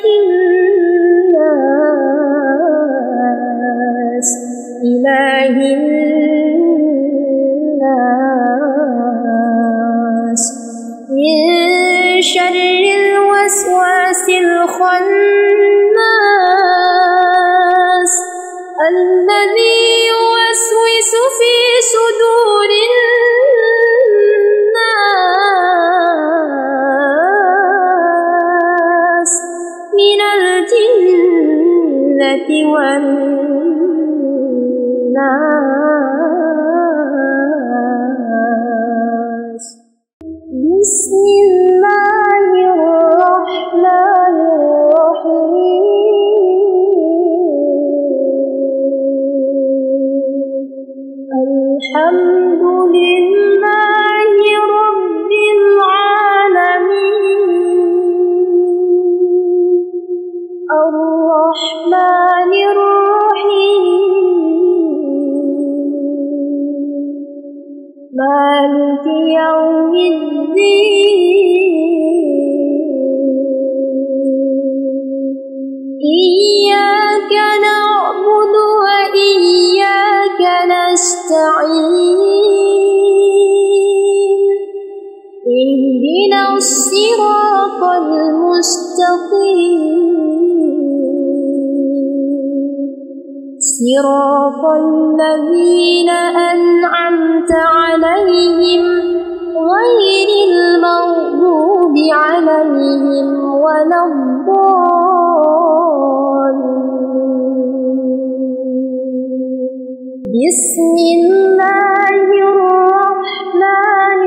الناس إله الناس من شر الوسواس الخناس الذي يوسوس في صدور الناس من الجنة والناس. بسم الله الرحمن الرحيم. الحمد لله رب العالمين الرحمن الرحيم مالك يوم الدين. إياك نعبد وإياك نستعين. اهدنا الصراط المستقيم صراط الذين أنعمت عليهم غير المغضوب عليهم ولا الضالين. بسم الله الرحمن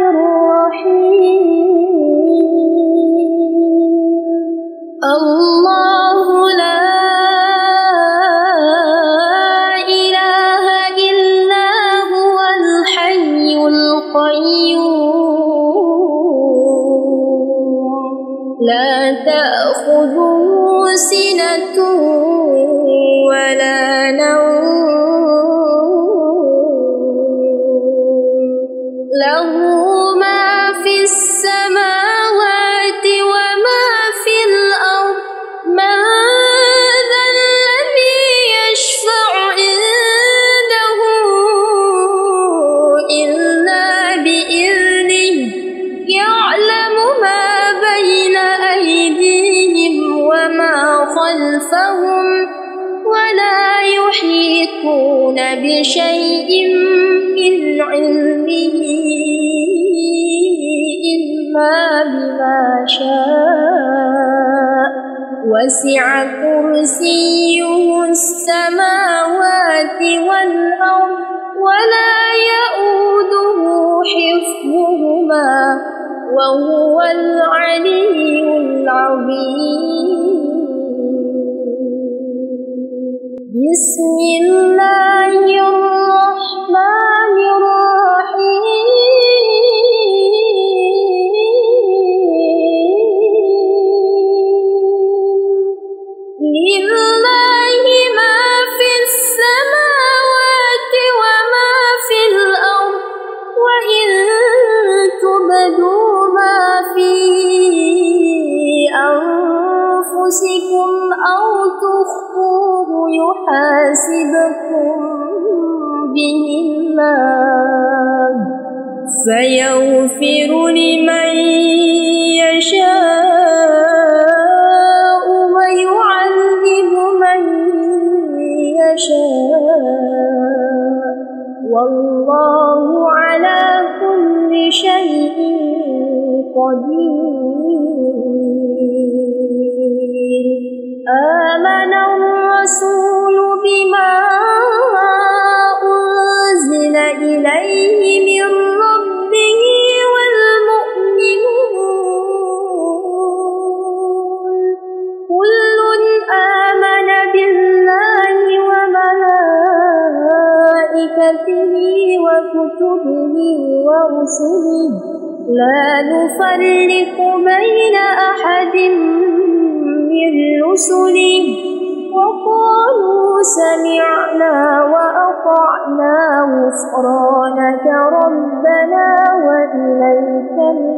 الرحيم. الله لا إله إلا هو الحي القيوم لا تأخذه سنة ولا نوم له ما في السماوات وما في الأرض. من ذا الذي يشفع عنده إلا بإذنه يعلم ما بين أيديهم وما خلفهم ولا يحيطون بشيء من علمه إلا بما شاء. وسع كرسيه السماوات والأرض ولا يؤوده حفظهما وهو العلي العظيم. بسم الله الرحمن الرحيم. لله ما في السماوات وما في الأرض وإن تبدوا ما في أنفسكم أو تخفوه يحاسبكم به الله فيغفر لمن يشاء ويعذب من يشاء والله على كل شيء قدير. آمن الرسول بما أنزل إليه من ربه والمؤمنون كل آمن كتبه ورسله لا نفرق بين أحد من رسله وقالوا سمعنا وأطعنا غفرانك ربنا وإليك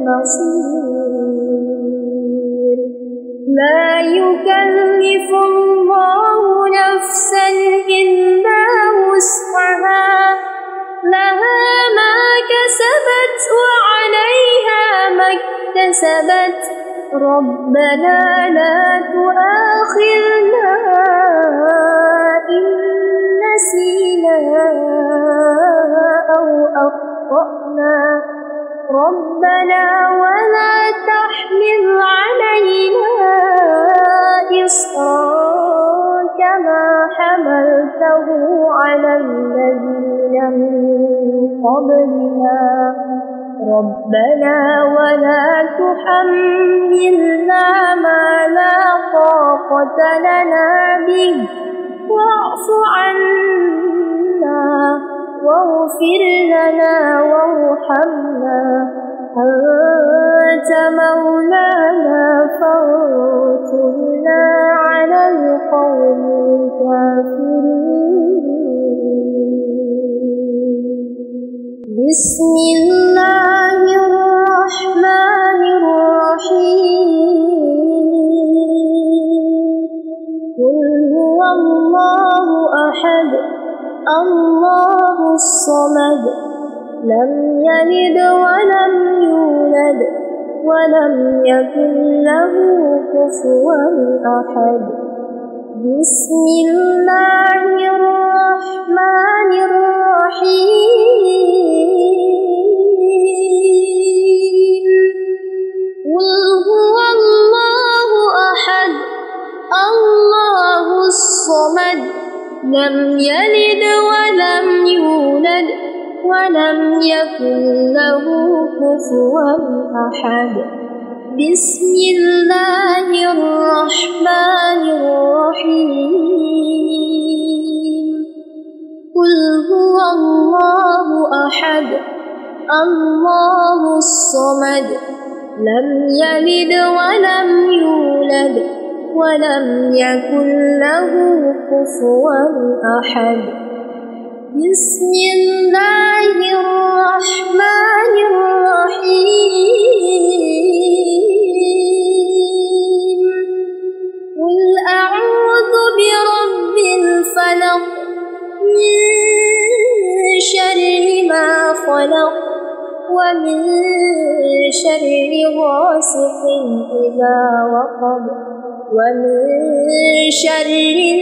المصير لا يكلف الله نفسا إلا وسعها لها ما كسبت وعليها ما اكتسبت ربنا لا تؤاخذنا إن نسينا أو أخطأنا ربنا ولا تحمل علينا إصرا كما حملته على الذين من قبلنا ربنا ولا تحملنا ما لا طاقة لنا به واعف عنا واغفر لنا وارحمنا أنت مولانا فانصرنا على القوم الكافرين بسم الله الرحمن الرحيم قل هو الله أحد الله الصمد لم يلد ولم يولد ولم يكن له كفوا أحد بسم الله الرحمن الرحيم قل هو الله أحد الله الصمد لم يلد ولم يولد ولم يكن له كفوا أحد بسم الله الرحمن الرحيم قل هو الله أحد الله الصمد لم يلد ولم يولد ولم يكن له كفوا أحد بسم الله الرحمن الرحيم قل أعوذ برب الفلق من شر ما خلق ومن شر غاسق إذا وقب ومن شر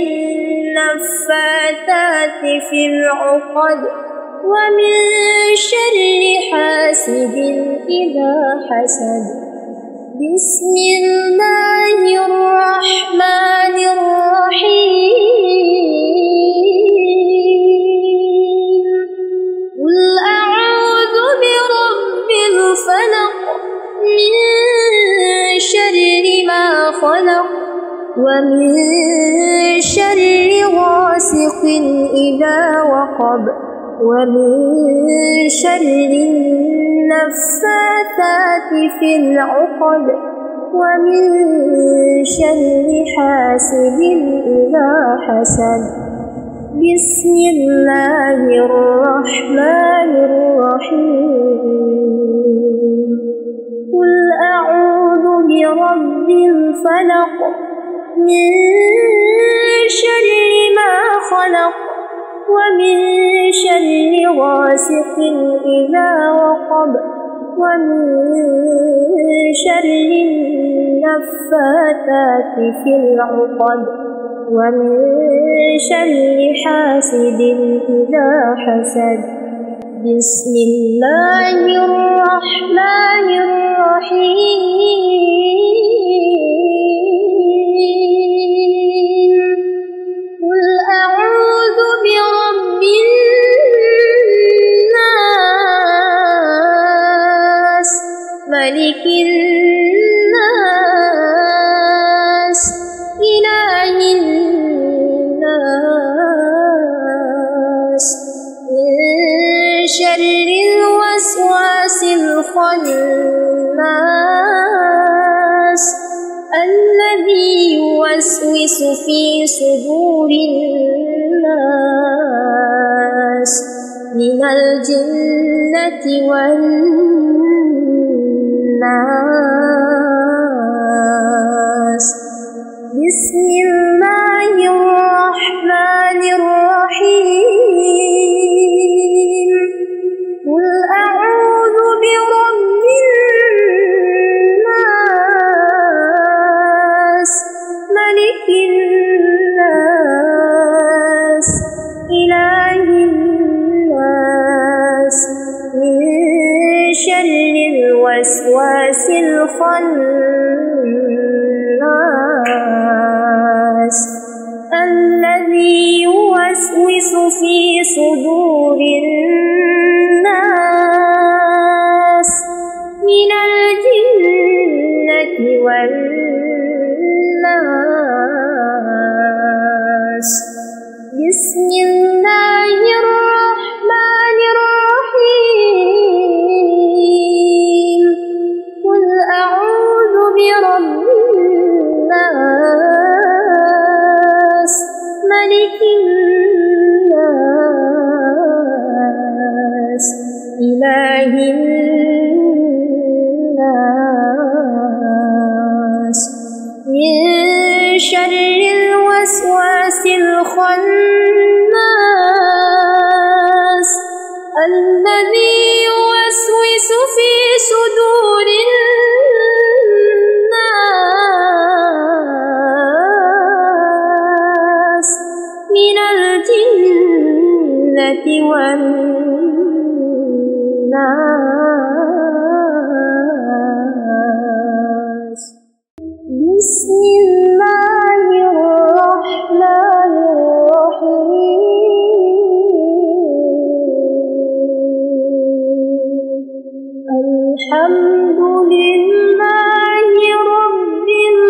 النفاثات في العقد ومن شر حاسد إذا حسد بسم الله الرحمن الرحيم قل أعوذ برب الفلق من شر ما خلق ومن شر غاسق إذا وقب ومن شر النفاثات في العقد ومن شر حاسد إذا حسد بسم الله الرحمن الرحيم قل أعوذ برب الفلق من شر ما خلق ومن شر غاسق إذا وقب ومن شر النفاثات في العقد ومن شر حاسد إذا حسد بسم الله الرحمن الرحيم قل أعوذ برب الناس ملك الناس إله الناس من شر الخناس الذي يوسوس في صدور الناس من الجنة والناس. بسم الله الرحمن الرحيم. قل أعوذ برب الناس ملك الناس إله الناس من شر الوسواس الخناس الذي يوسوس في صدور الناس من الجنة والناس. بسم الله الرحمن الرحيم. قل أعوذ برب الناس ملك الناس إله الناس من شر الوسواس الخناس الذي يوسوس في صدور الناس من الجنة والناس. بسم الله الرحمن الرحيم. الحمد لله رب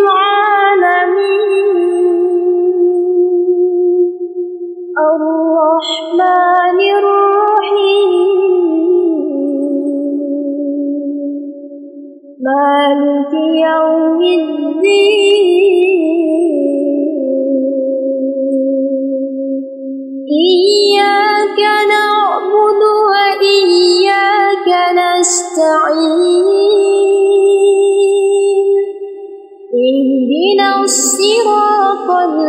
العالمين الرحمن الرحيم مالك يوم الدين. إياك نعبد وإياك نستعين. اهدنا الصراط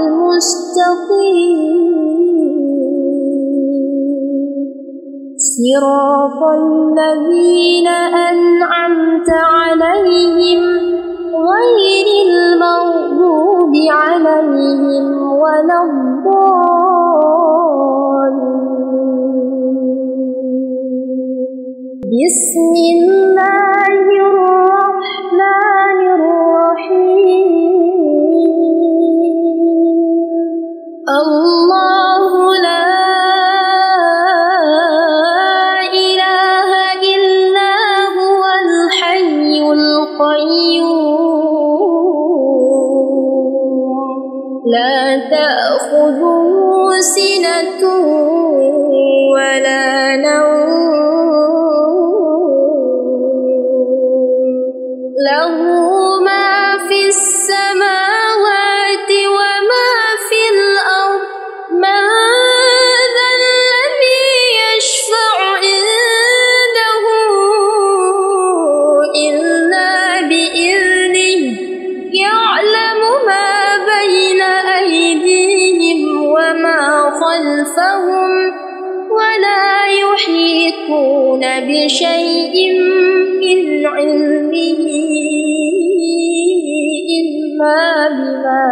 المستقيم صراط الذين أنعمت عليهم غير المغضوب عليهم ولا الضالين. بسم الله الرحمن الرحيم. الله لا إله إلا هو الحي القيوم لا تأخذه سنة ولا نوم له ما في السماوات وما في الأرض. من ذا الذي يشفع عنده إلا بإذنه يعلم ما بين أيديهم وما خلفهم ولا يحيطون بشيء من علمه إلا بما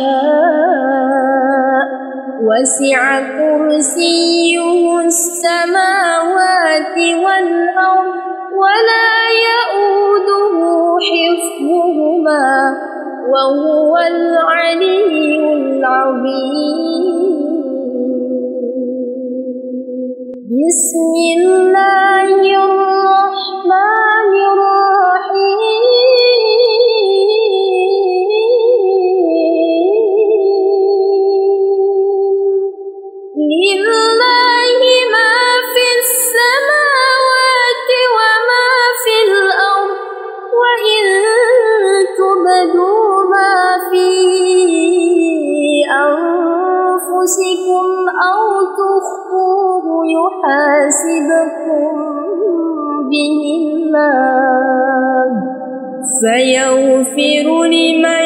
شاء. وسع كرسيه السماوات والأرض ولا يؤوده حفظهما وهو العلي العظيم. بسم الله الرحمن الرحيم. لله ما في السماوات وما في الأرض. يحاسبكم به الله فيغفر لمن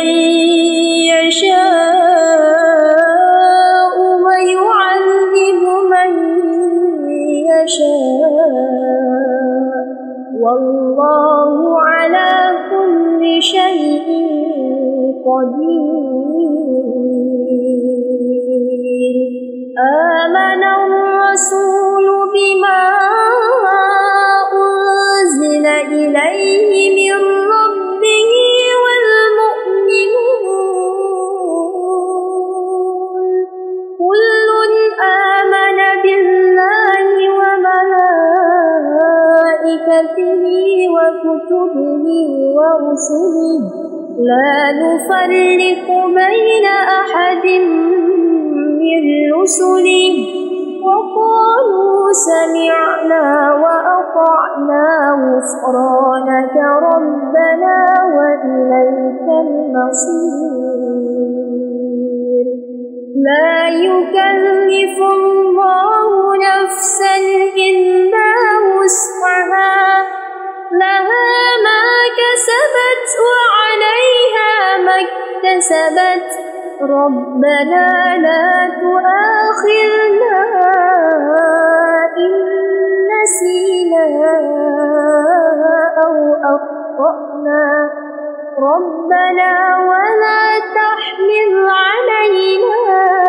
يشاء ويعذب من يشاء والله على كل شيء قدير. آمن الرسول بما أنزل إليه من ربه والمؤمنون كل آمن بالله وملائكته وكتبه ورسله لا نفرق بين أحد من رسله وقالوا سمعنا وأطعنا غفرانك ربنا وإليك المصير. لا يكلف الله نفسا إلا وسعها لها ما كسبت وعليها ما اكتسبت ربنا لا تؤاخذنا إن نسينا أو أخطأنا ربنا ولا تحمل علينا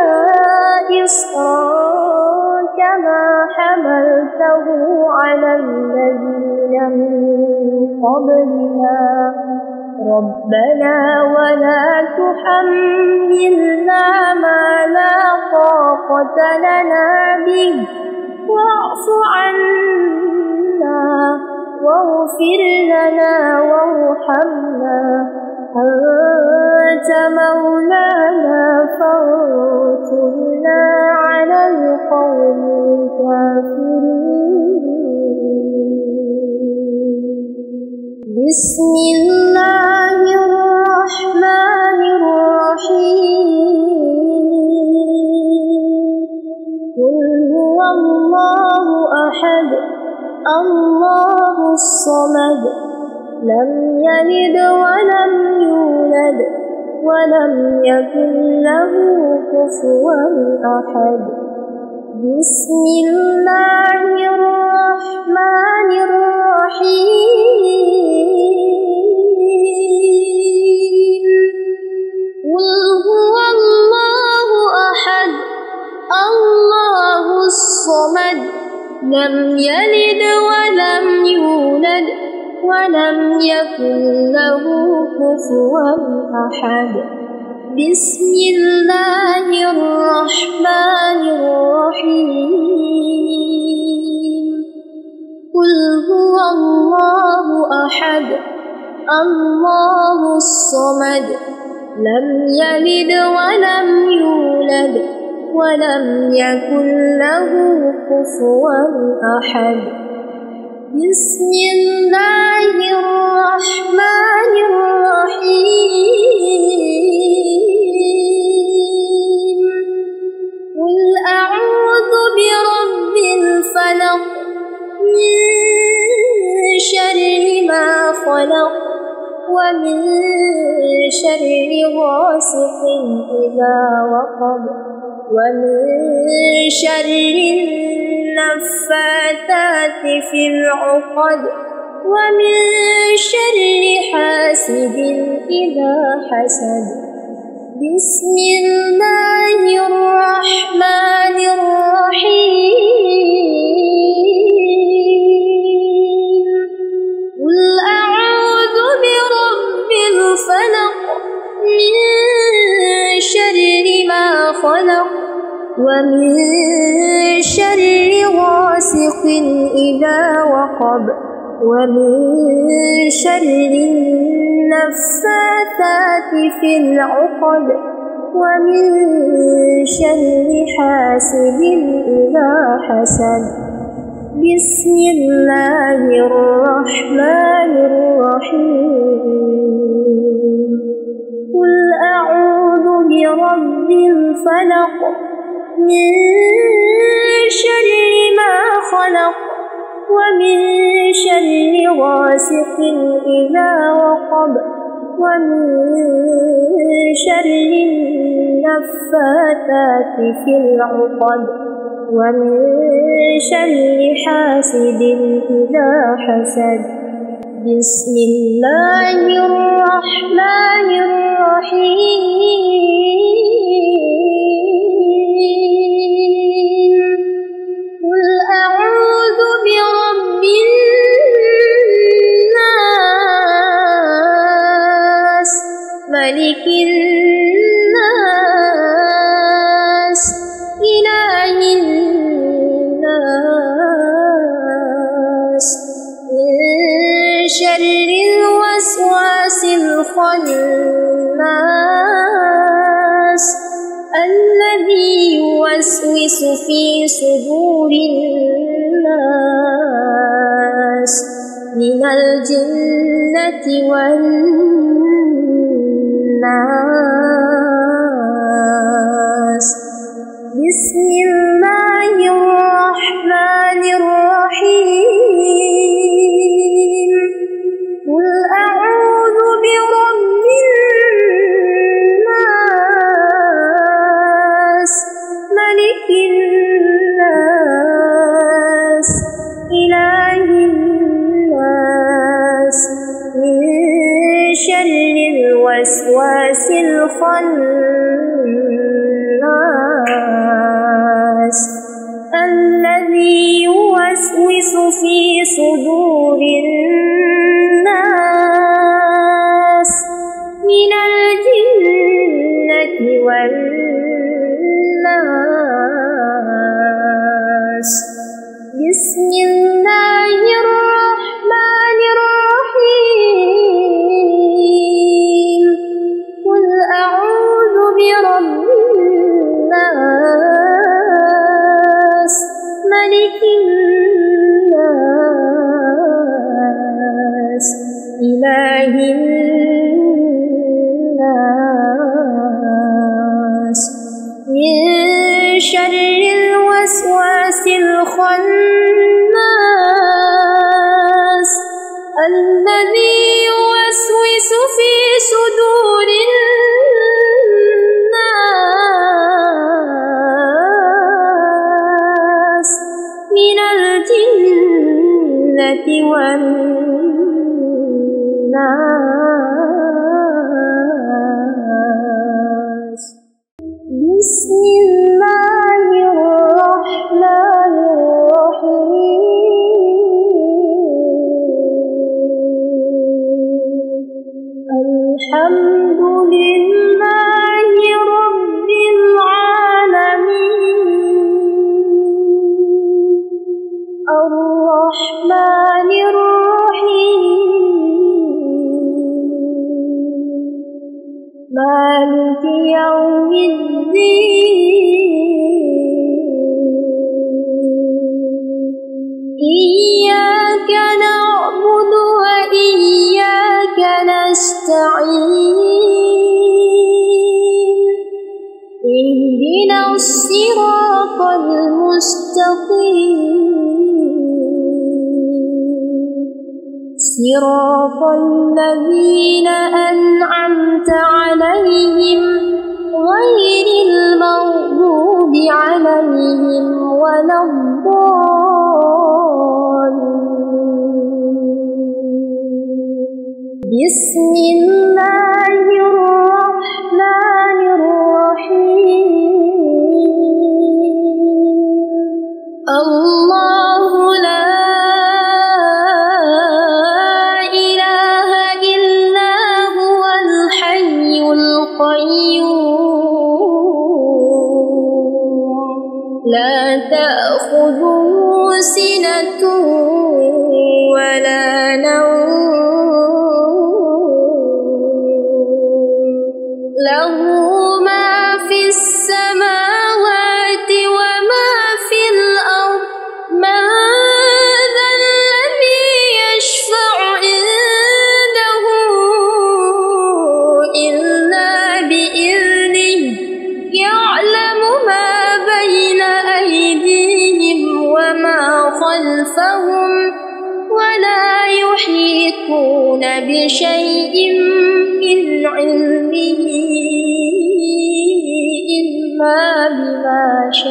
إصرا كما حملته على الذين من قبلنا ربنا ولا تحملنا ما لا طاقة لنا به واعف عنا واغفر لنا وارحمنا أنت مولانا فانصرنا على القوم الكافرين. بسم الله الرحمن الرحيم. قل هو الله أحد الله الصمد لم يلد ولم يولد ولم يكن له كفوا أحد. بسم الله الرحمن الرحيم. قل هو الله أحد الله الصمد لم يلد ولم يولد ولم يكن له كفوا أحد. بسم الله الرحمن الرحيم. قل هو الله أحد الله الصمد لم يلد ولم يولد ولم يكن له كفوا أحد. بسم الله الرحمن الرحيم. قل أعوذ برب الفلق من شر ما خلق ومن شر غاسق إذا وقب ومن شر النفاثات في العقد ومن شر حاسد إذا حسد. بسم الله الرحمن الرحيم. قل أعوذ برب الفلق من شر ما خلق ومن شر غاسق إذا وقب ومن شر النفاثات في العقد ومن شر حاسد إذا حسد. بسم الله الرحمن الرحيم. قل أعوذ برب الفلق من شر ما ومن شر غاسق إذا وقب ومن شر النفاثات في العقد ومن شر حاسد إذا حسد. بسم الله الرحمن الرحيم. قل أعوذ برب الناس ملك الناس إله الناس من شر الوسواس الخناس الذي يوسوس في صدور الناس من الجنة والناس. بسم الله الرحمن الرحيم. قل أعوذ برب الناس ملك الناس إله الناس من شر الوسواس الخناس الذي يوسوس في صدور الناس من الجنة والناس. بسم الله الرحمن الرحيم. قل أعوذ برب الناس ملك الناس إله الناس من شر الوسواس الخناس الذي يوسوس في صدور الناس من الجنة والناس. بسم الله الرحمن الرحيم. الحمد لله رب العالمين الرحمن الرحيم مالك يوم الدين. إياك نعبد وإياك نستعين. اهدنا الصراط المستقيم صراط الذين أنعمت عليهم غير المغضوب عليهم ولا الضالين. بسم الله الرحمن الرحيم. الله لا إله إلا هو الحي القيوم لا تأخذه سنة ولا نوم له ما في السماوات وما في الأرض. من ذا الذي يشفع عنده إلا بإذنه يعلم ما بين أيديهم وما خلفهم خلفهم ولا يحيطون بشيء من علمه إلا بما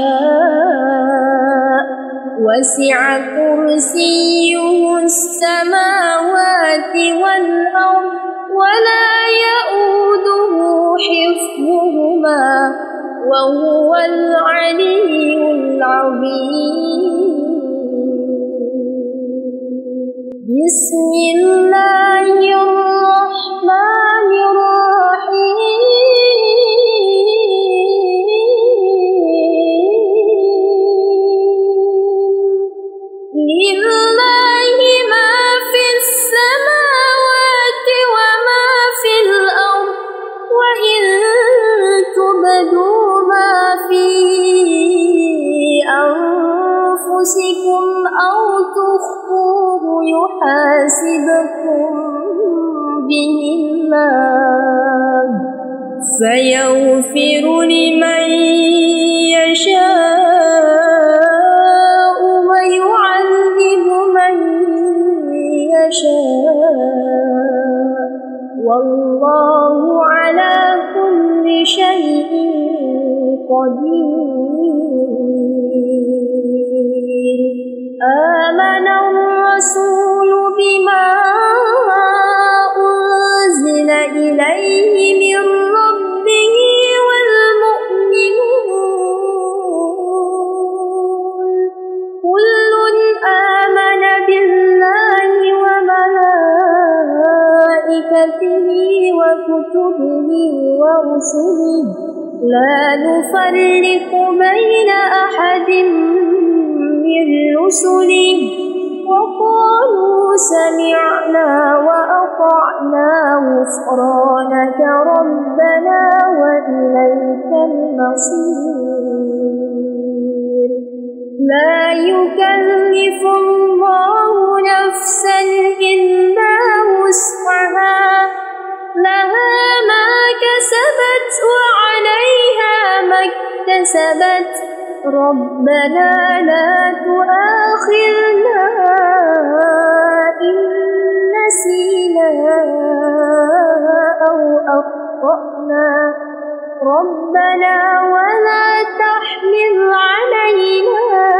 شاء وسع كرسيه السماوات والأرض ولا يؤوده حفظهما وهو العلي العظيم. بسم الله الرحمن الرحيم. لله ما في السماوات وما في الأرض وإن تبدوا ما في أنفسكم أو تخفوه يحاسبكم به الله فيغفر لمن يشاء ويعذب من يشاء والله على كل شيء قدير. آمن الرسول بما أنزل إليه من ربه والمؤمنون كل آمن بالله وملائكته وكتبه ورسله لا نفرق بين أحد من رسله وقالوا سمعنا وأطعنا غفرانك ربنا وإليك المصير. لا يكلف الله نفسا إلا وسعها لها ما كسبت وعليها ما اكتسبت ربنا لا تؤاخذنا إن نسينا أو أخطأنا ربنا ولا تحمل علينا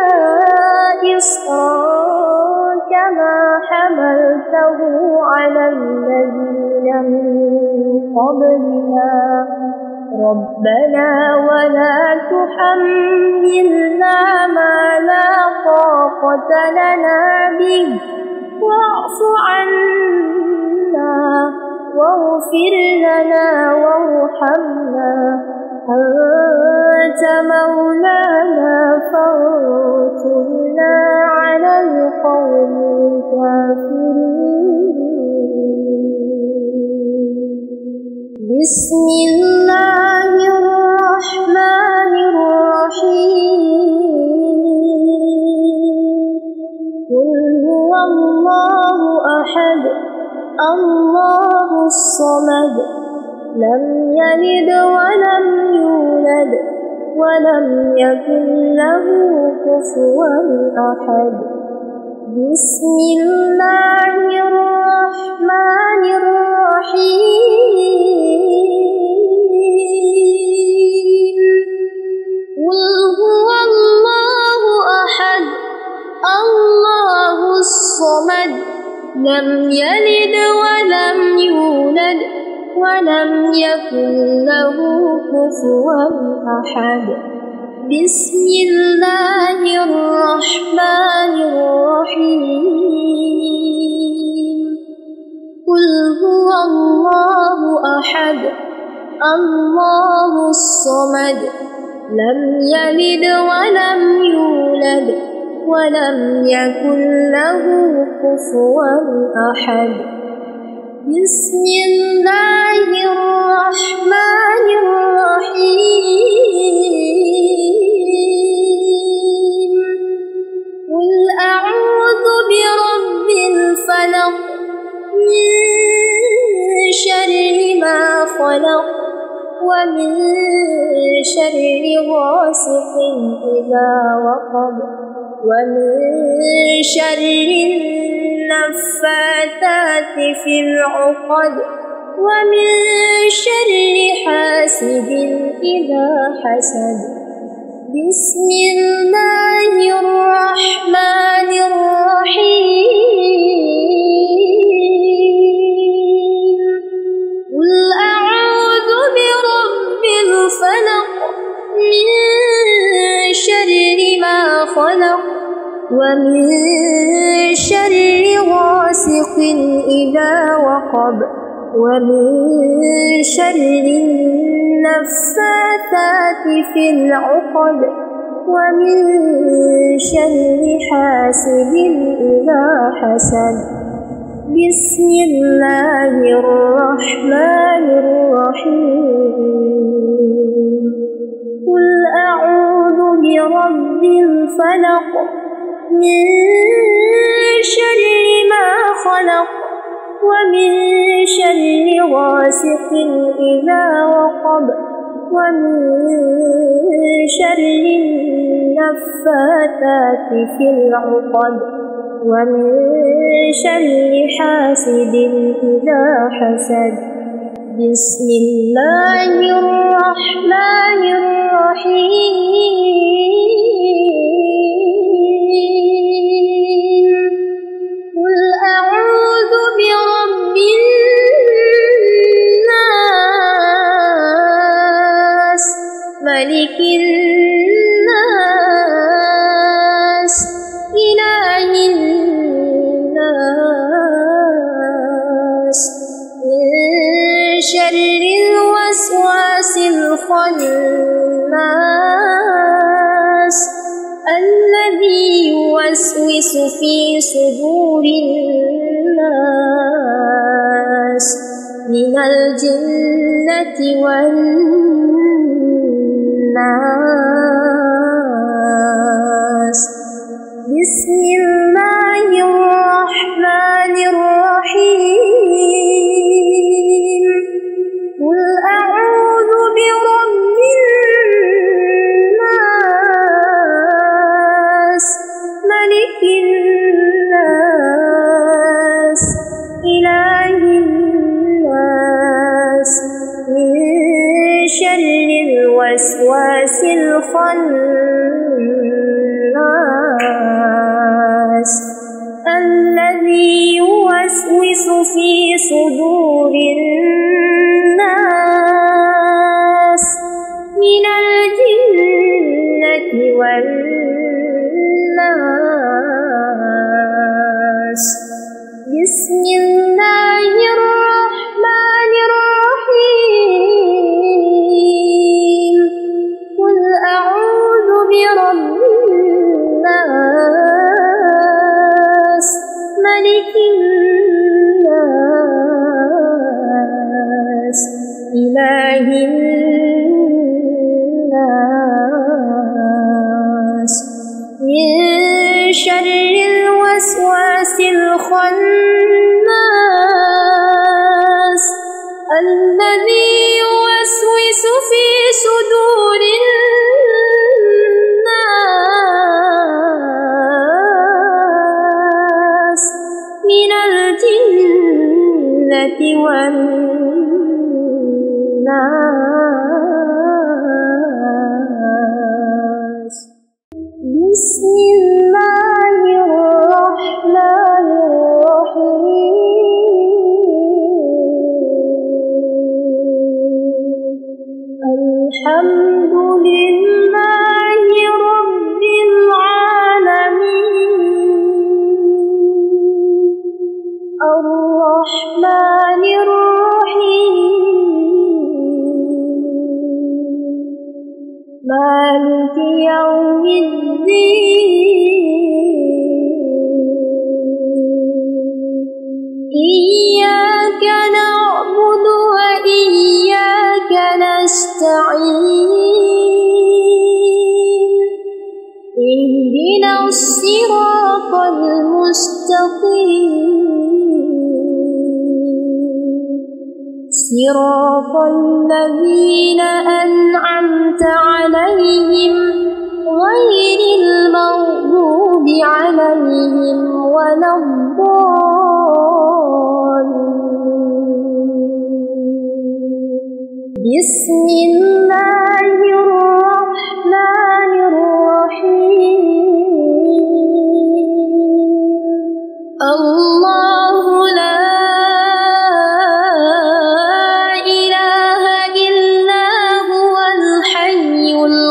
إصرا كما حملته على الذين من قبلنا ربنا ولا تحملنا ما لا طاقة لنا به واعف عنا واغفر لنا وارحمنا أنت مولانا فانصرنا على القوم الكافرين. بسم الله الرحمن الرحيم. قل هو الله أحد الله الصمد لم يلد ولم يولد ولم يكن له كفوا أحد. بسم الله الرحمن الرحيم. قل هو الله أحد الله الصمد لم يلد ولم يولد ولم يكن له كفوا أحد. بسم الله الرحمن الرحيم. قل هو الله أحد الله الصمد لم يلد ولم يولد ولم يكن له كفوا أحد. بسم الله الرحمن الرحيم. قل أعوذ برب الفلق من شر ما خلق ومن شر غاسق إذا وقب ومن شر النفاثات في العقد ومن شر حاسد إذا حسد بسم الله الرحمن الرحيم قل أعوذ برب الفلق من شر ما خلق ومن شر غاسق إذا وقب ومن شر النفاثات في العقد ومن شر حاسد إذا حسد بسم الله الرحمن الرحيم قل أعوذ برب الفلق من شر ما خلق ومن شر غاسق إذا وقب ومن شر النفاثات في العقد ومن شر حاسد إذا حسد بسم الله الرحمن الرحيم قل أعوذ برب الناس ملك الناس إله الناس من شر الوسواس الخناس الذي يوسوس في صدور الناس من الجنة والناس بسم الله الرحمن الرحيم قل أعوذ برب الناس ملك الناس إله الناس من شر الوسواس الخناس الذي يوسوس في صدور الناس من الجنة والناس بسم الله الرحمن الرحيم قل أعوذ برب الناس ملك الناس إله الناس من شر الوسواس الخناس الذي يوسوس في صدور الناس من الجنة والناس بسم الله الرحمن الرحيم الحمد لله رب العالمين الرحمن الرحيم مالك يوم الدين إياك نعبد وإياك نستعين اهدنا الصراط المستقيم صراط الذين أنعمت عليهم غير المغضوب عليهم ولا الضالين. بسم الله الرحمن الرحيم. الله لا إله إلا هو الحي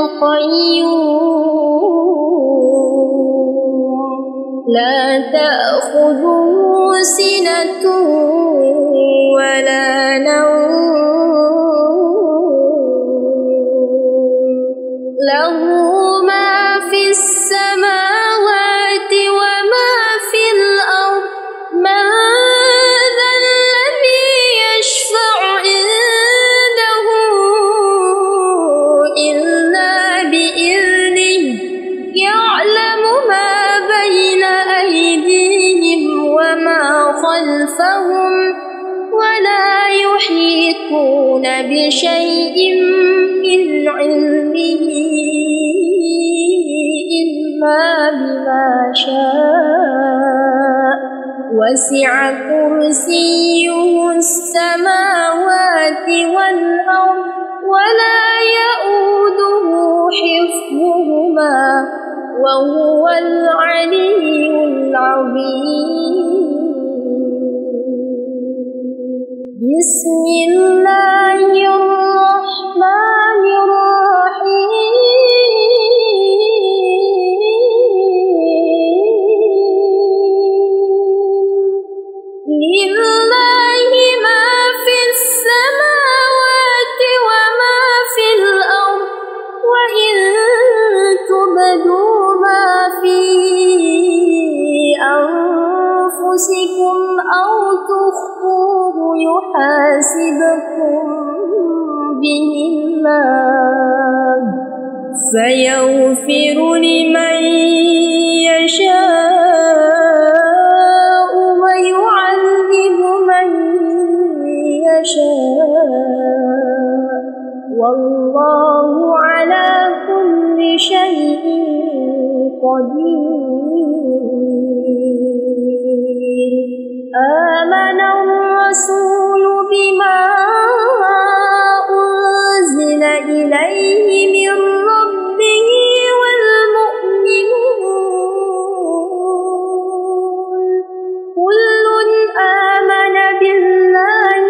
القيوم لا تأخذه سنة ولا نوم له ما في السماوات وما في الأرض. من ذا الذي يشفع عنده إلا بإذنه يعلم ما بين أيديهم وما خلفهم ولا يحيطون بشيء من علمه إلا بما شاء وسع كرسيه السماوات والأرض ولا يؤوده حفظهما وهو العلي العظيم. بسم الله الرحمن الرحيم. لله ما في السماوات وما في الأرض وإن تبدوا ما في أنفسكم أو تخفوه يحاسبكم به الله فيغفر لمن يشاء ويعذب من يشاء والله على كل شيء قدير. آمن الرسول بما أنزل إليه من ربه والمؤمنون كل آمن بالله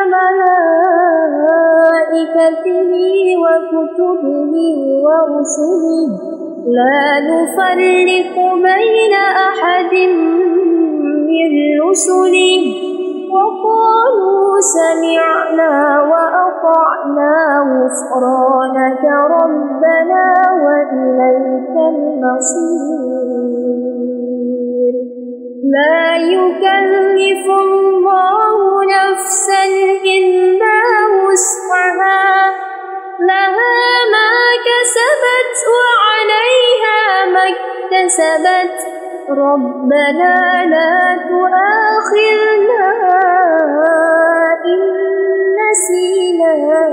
وملائكته وكتبه ورسله لا نفرق بين أحد من رسله وقالوا سمعنا وأطعنا غفرانك ربنا وإليك المصير. لا يكلف الله نفسا إلا وسعها لها ما كسبت وعليها ما اكتسبت ربنا لا تؤاخذنا إن نسينا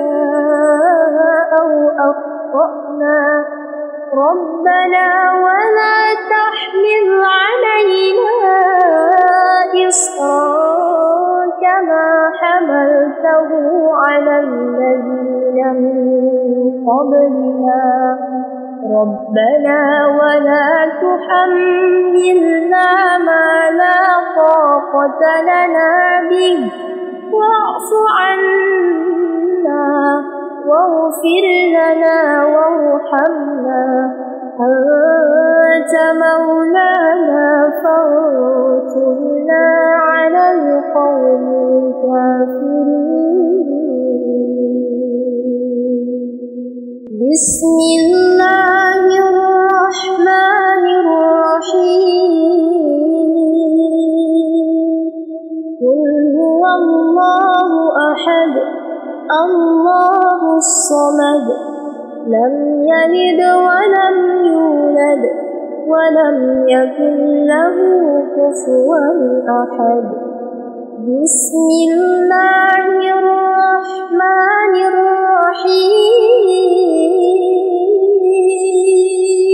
أو أخطأنا ربنا ولا تحمل علينا إصرا كما حملته على الذين من قبلنا ربنا ولا تحملنا ما لا طاقة لنا به واعف عنا واغفر لنا وارحمنا أنت مولانا فانصرنا على القوم الكافرين. بسم الله الرحمن الرحيم. قل هو الله أحد الله الصمد لم يلد ولم يولد ولم يكن له كفوا أحد. بسم الله الرحمن الرحيم.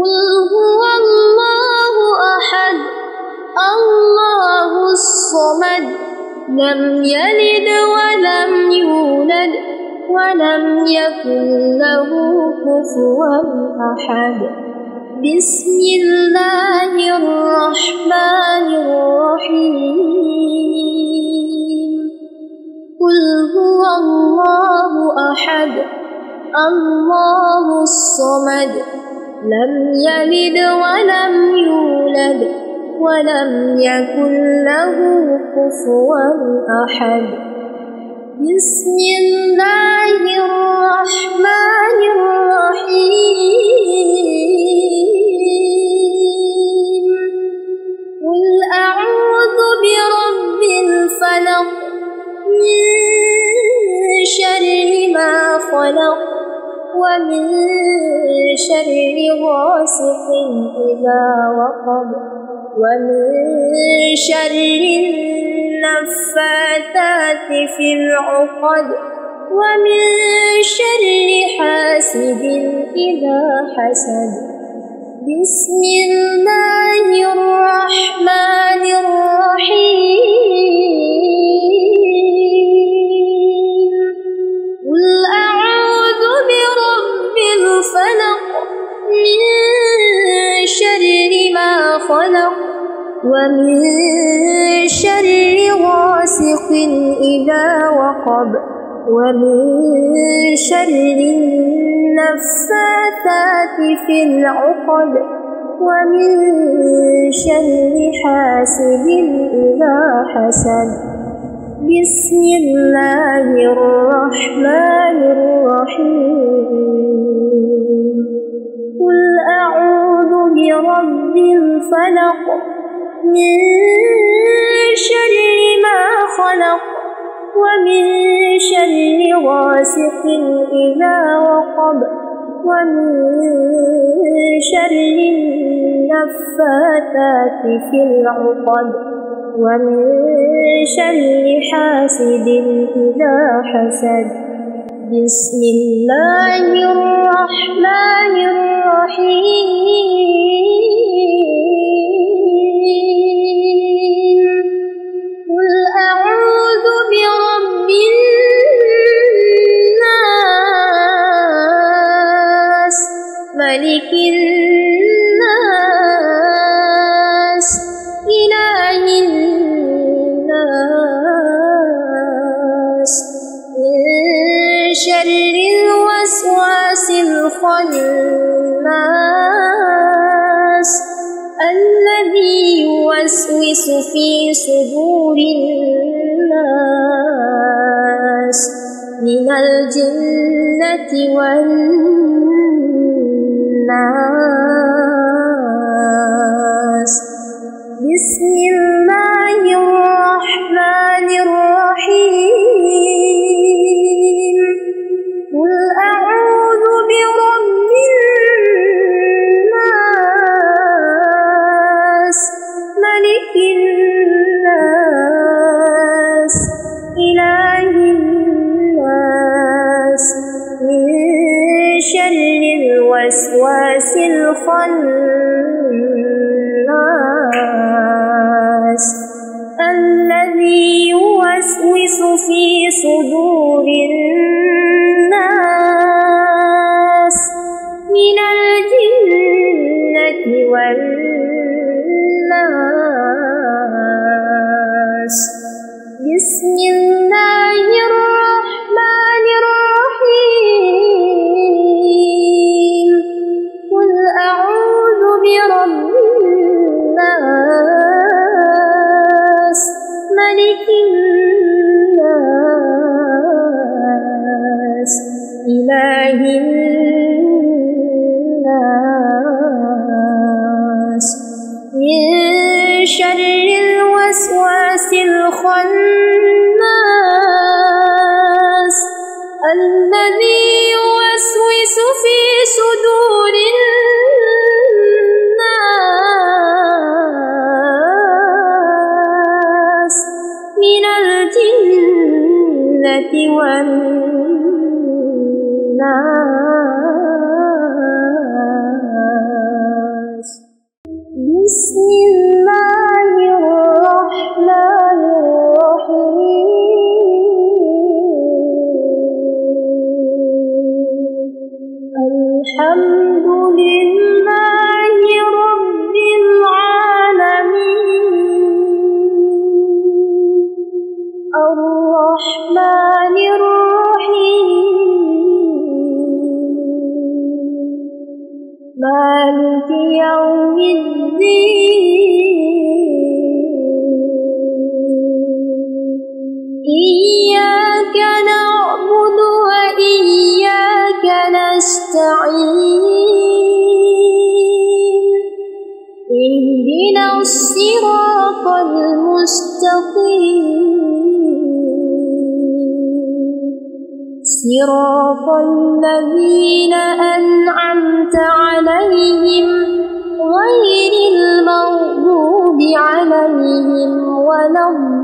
قل هو الله أحد الله الصمد لم يلد ولم يولد ولم يكن له كفوا أحد بسم الله الرحمن الرحيم قل هو الله أحد الله الصمد لم يلد ولم يولد ولم يكن له كفوا أحد بسم الله الرحمن الرحيم قل أعوذ برب الفلق من شر ما خلق ومن شر غاسق إذا وقب ومن شر النفاثات في العقد ومن شر حاسد إذا حسد بسم الله الرحمن الرحيم قل أعوذ برب الفلق من شر ما خلق ومن شر غاسق إذا وقب ومن شر النفاثات في العقد ومن شر حاسد إذا حسد بسم الله الرحمن الرحيم قل أعوذ برب الفلق من شر ما خلق ومن شر غاسق إذا وقب ومن شر النفاثات في العقد ومن شر حاسد إذا حسد بسم الله الرحمن الرحيم قل أعوذ برب الناس ملك الناس إله الناس من شر الوسواس الخناس الذي يوسوس في صدور الناس من الجنة والناس بسم الله الرحمن الرحيم قل أعوذ برب الناس ملك الناس إله الناس من شر الوسواس الخناس الذي يوسوس في صدور الناس من الجنة والناس بسم الله الرحمن الرحيم قل أعوذ برب الناس ملك الناس إله الناس من شر الوسواس الخناس الذي يوسوس في صدور الناس من الجنة والناس بسم الله الرحمن الرحيم الحمد لله رب العالمين الرحمن الرحيم مالك يوم الدين إياك نعبد وإياك نستعين اهدنا الصراط المستقيم صراط الذين أنعمت عليهم غير المغضوب عليهم ولا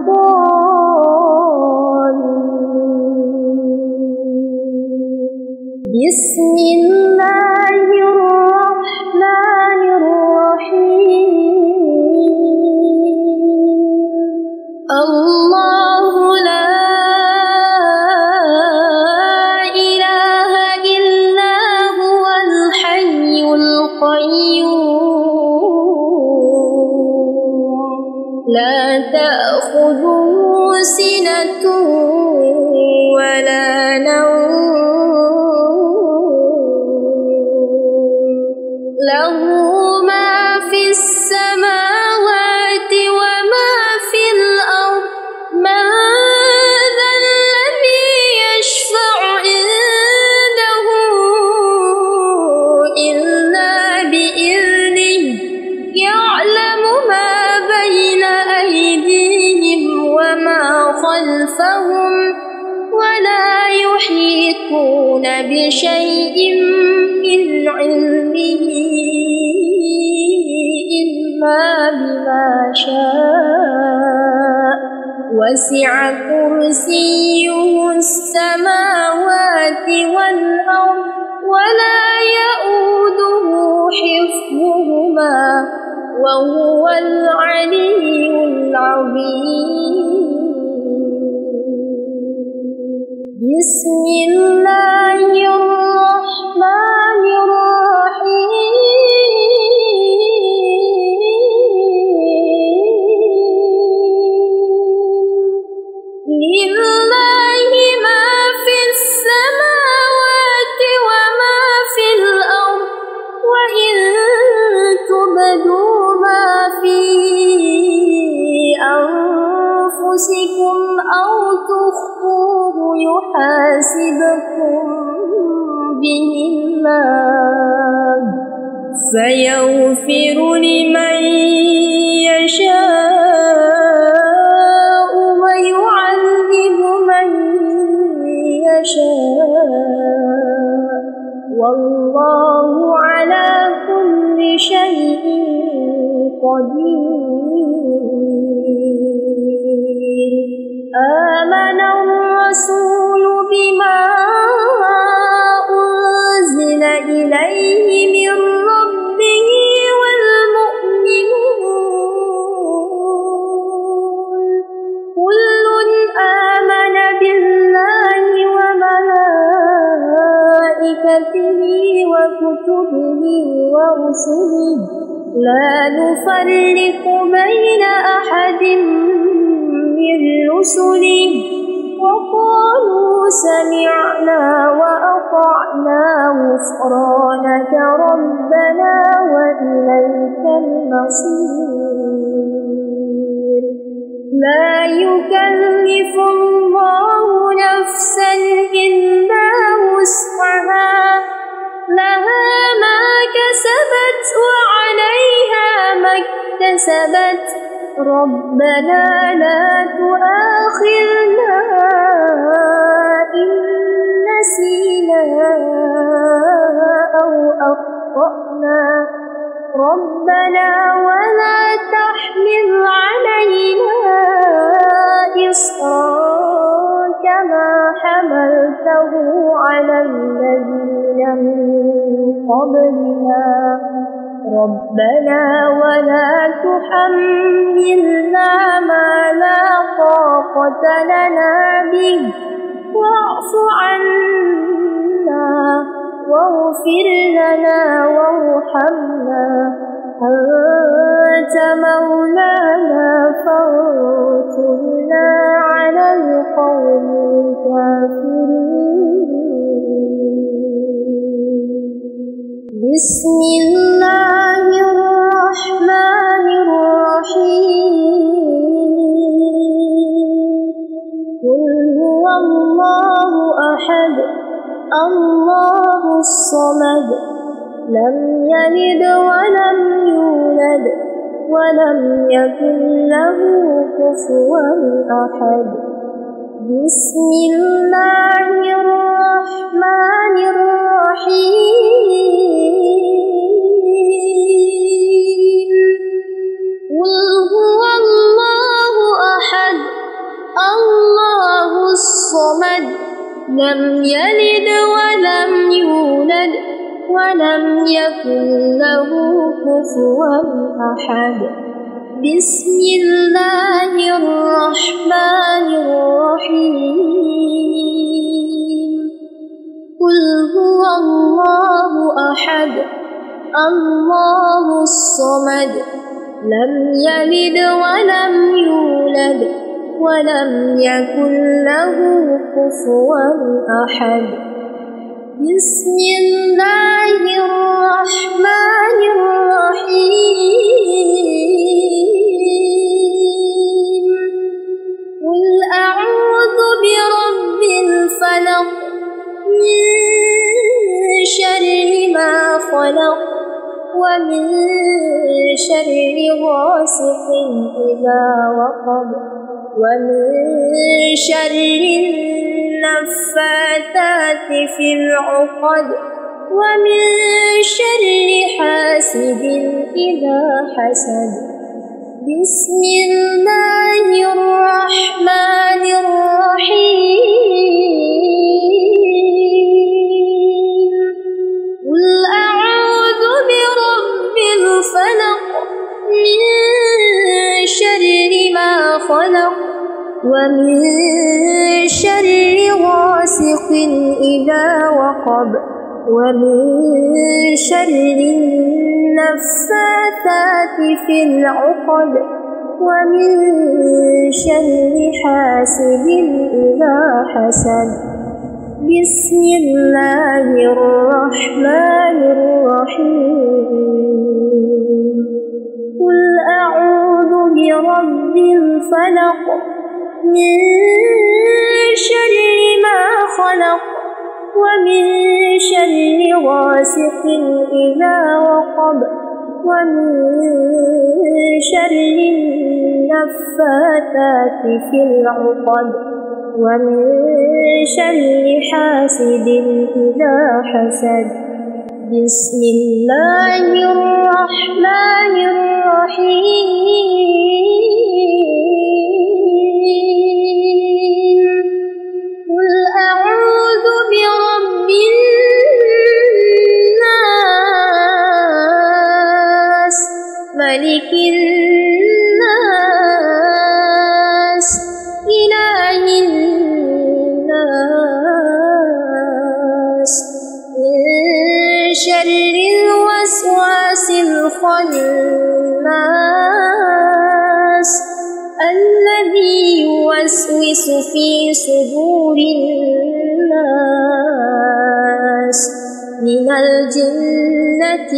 الضالين بسم الله الرحمن الرحيم الله لا إله إلا هو الحي القيوم لا تأخذه سنة ولا نوم له ما في السماوات وما في الأرض من ذا الذي يشفع عنده إلا بإذنه يعلم ما بين أيديهم وما خلفهم ولا يحيطون بشيء من علمه إلا بما شاء وسع كرسيه السماوات والأرض ولا يؤوده حفظهما وهو العلي العظيم بسم الله الرحمن الرحيم لله ما في السماوات وما في الأرض وإن تبدوا ما في أنفسكم أو تخفوه يحاسبكم به الله فيغفر لمن يشاء ويعذب من يشاء والله على كل شيء قدير آمن الرسول بما أنزل إليه من ربه والمؤمنون كل آمن بالله وملائكته وكتبه ورسله لا نفرق بين أحد من رسله وقالوا سمعنا وأطعنا غفرانك ربنا وإليك المصير لا يكلف الله نفسا إلا وسعها لها ما كسبت وعليها ما اكتسبت ربنا لا تؤاخذنا إن نسينا أو أخطأنا ربنا ولا تحمل علينا إصرا كما حملته على الذين من قبلنا ربنا ولا تحملنا ما لا طاقة لنا به واعف عنا واغفر لنا وارحمنا أنت مولانا فانصرنا على القوم الكافرين. بسم الله الرحمن الرحيم. قل هو الله أحد الله الصمد لم يلد ولم يولد ولم يكن له كفوا أحد. بسم الله الرحمن الرحيم. قل هو الله أحد الله الصمد لم يلد ولم يولد ولم يكن له كفوا أحد. بسم الله الرحمن الرحيم. قل هو الله أحد الله الصمد لم يلد ولم يولد ولم يكن له كفوا أحد. بسم الله الرحمن الرحيم. قل أعوذ برب الفلق من شر ما خلق ومن شر غاسق إذا وقب ومن شر النفاثات في العقد ومن شر حاسد إذا حسد. بسم الله الرحمن الرحيم. قل أعوذ برب الفلق من شر ما خلق ومن شر غاسق إذا وقب ومن شر النفاثات في العقد ومن شر حاسد إذا حسد. بسم الله الرحمن الرحيم. قل أعوذ برب الفلق من شر ما خلق ومن شر غاسق إذا وقب ومن شر النفاثات في العقد ومن شر حاسد إذا حسد. بسم الله الرحمن الرحيم. قل أعوذ برب الناس ملك الناس إله الناس من شر الوسواس الخناس الذي يوسوس في صدور الناس من الجنة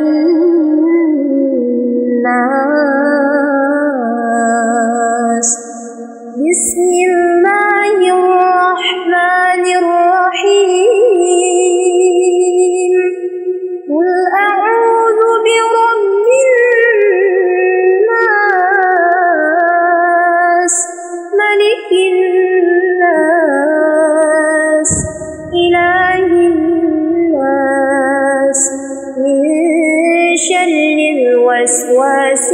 والناس. بسم الله الرحمن الرحيم. قل أعوذ برب الناس ملك الناس إله الناس من شر الوسواس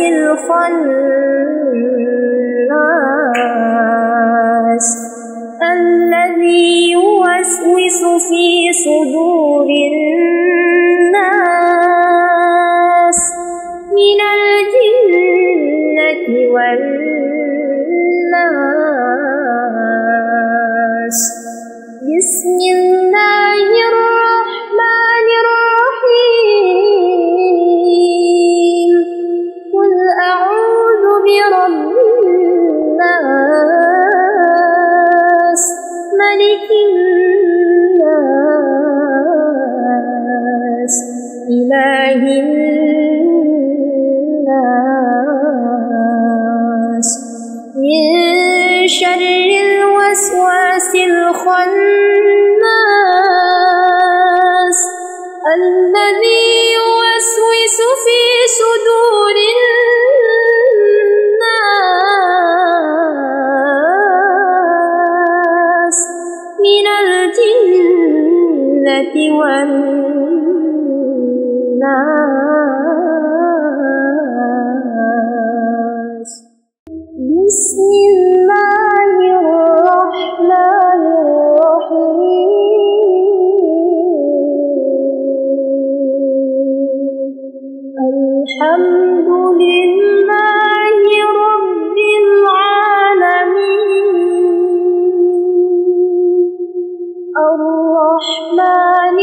الخناس الذي يوسوس في صدور الناس الجنة والناس. بسم الله الرحمن الرحيم. قل أعوذ برب الناس، ملك الناس، إله الناس، من شر الوسواس الخناس، الذي يوسوس في صدور الناس من الجنة والناس. بسم الله الرحمن الرحيم. الحمد لله رب العالمين، الرحمن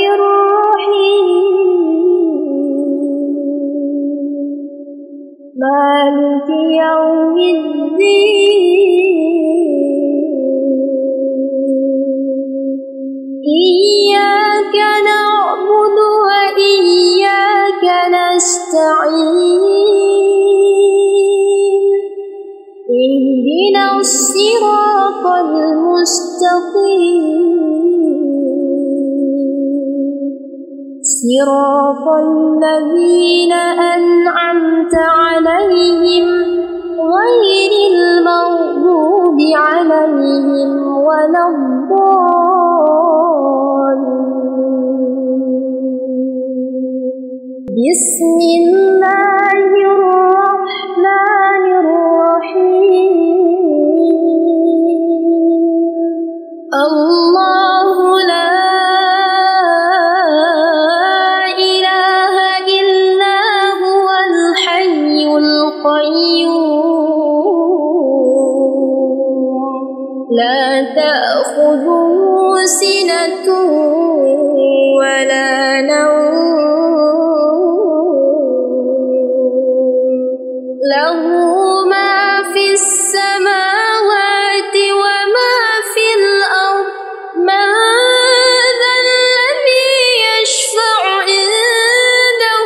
الرحيم، مالك يوم الدين. إياك نعبد وإياك نستعين. اهدنا الصراط المستقيم، صراط الذين أنعمت عليهم غير المغضوب عليهم ولا الضالين. بسم الله الرحمن الرحيم. الله لا إله إلا هو الحي القيوم، لا تأخذه سنة ولا نوم، له ما في السماوات وما في الأرض. من ذا الذي يشفع عنده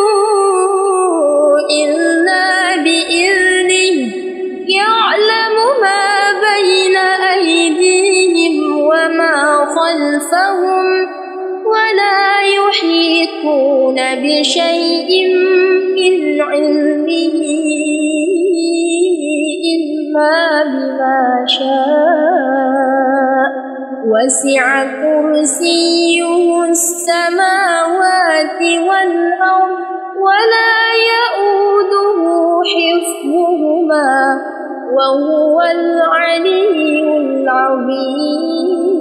إلا بإذنه، يعلم ما بين أيديهم وما خلفهم، ولا يحيطون بشيء من علمه إلا بما شاء. وسع كرسيه السماوات والأرض، ولا يؤوده حفظهما، وهو العلي العظيم.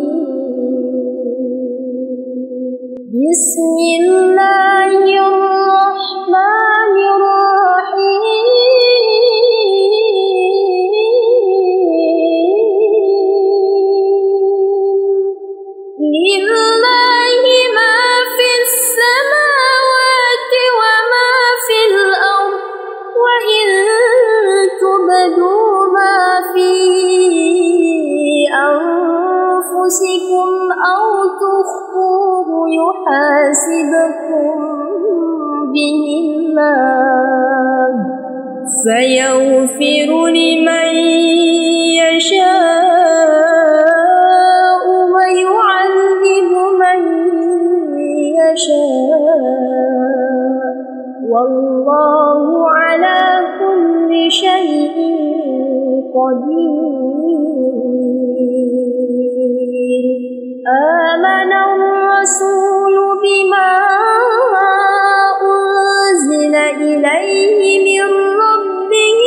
بسم الله الرحمن الرحيم. لله ما في السماوات وما في الأرض، وإن تبدوا ما في أنفسكم أو تخفوه يحاسبكم به الله، فيغفر لمن يشاء ويعذب من يشاء، والله على كل شيء قدير. آمن الرسول بما أنزل إليه من ربه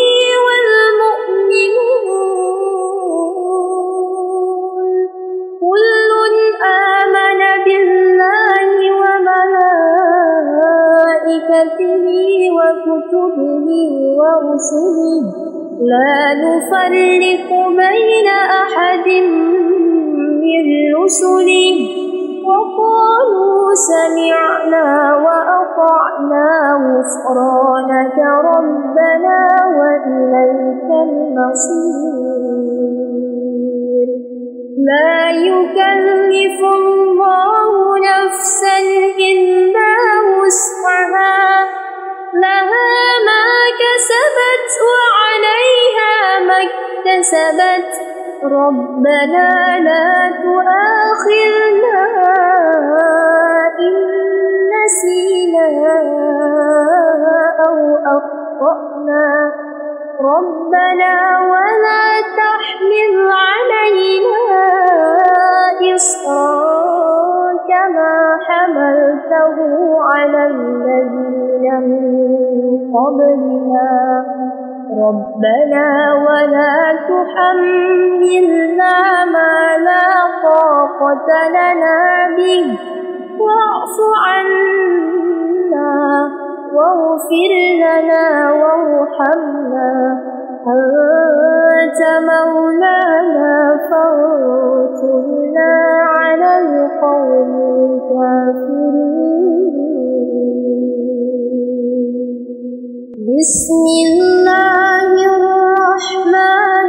والمؤمنون، كل آمن بالله وملائكته وكتبه ورسله لا نفرق بين أحد من رسله وقالوا سمعنا وأطعنا غفرانك ربنا وإليك المصير لا يكلف الله نفسا إلا وسعها لها ما كسبت وعليها ما اكتسبت ربنا لا تؤاخذنا إن نسينا أو أخطأنا ربنا ولا تحمل علينا إصرا كما حملته على الذين من قبلنا ربنا ولا تحملنا ما لا طاقة لنا به واعف عنا واغفر لنا وارحمنا أنت مولانا فانصرنا على القوم الكافرين بسم الله الرحمن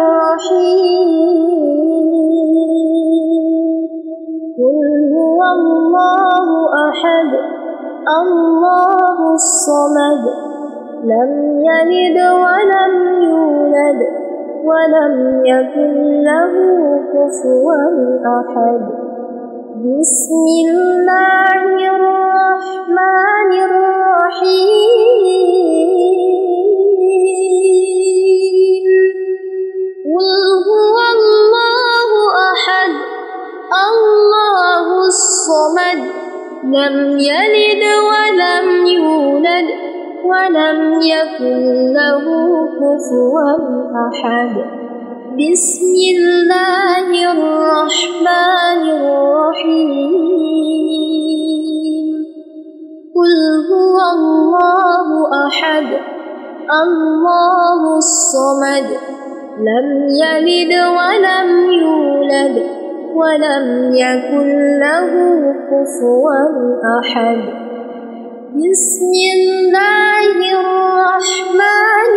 الرحيم قل هو الله أحد الله الصمد لم يلد ولم يولد ولم يكن له كفوا أحد بسم الله الرحمن الرحيم قل هو الله أحد الله الصمد لم يلد ولم يولد ولم يكن له كفوا أحد بسم الله الرحمن الرحيم قل هو الله أحد الله الصمد لم يلد ولم يولد ولم يكن له كفوا أحد بسم الله الرحمن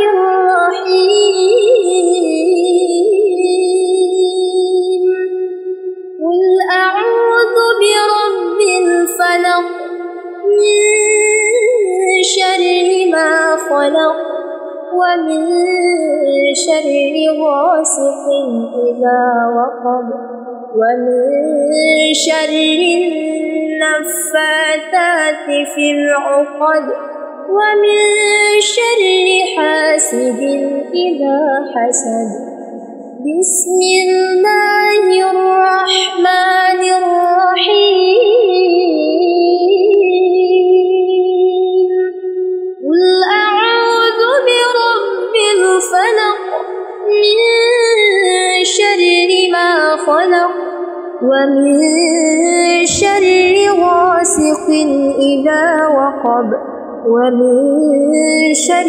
الرحيم قل أعوذ برب الفلق من شر ما خلق ومن شر غاسق إذا وقب ومن شر النفاثات في العقد ومن شر حاسد إذا حسد بسم الله الرحمن الرحيم قل أعوذ برب الفلق من شر ما خلق ومن شر غاسق إذا وقب ومن شر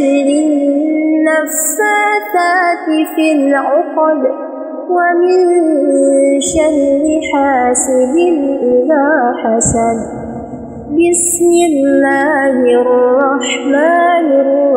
النفاثات في العقد ومن شر حاسد إذا حسد بسم الله الرحمن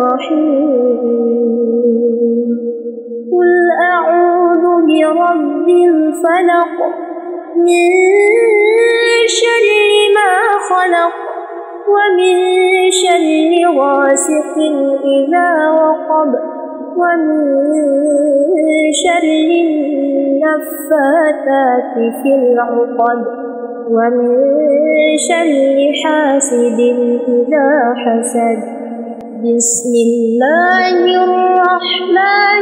الرحيم قل أعوذ برب الفلق من شر ما خلق ومن شر غاسق إذا وقب ومن شر النفاثات في العقد ومن شر حاسد إذا حسد بسم الله الرحمن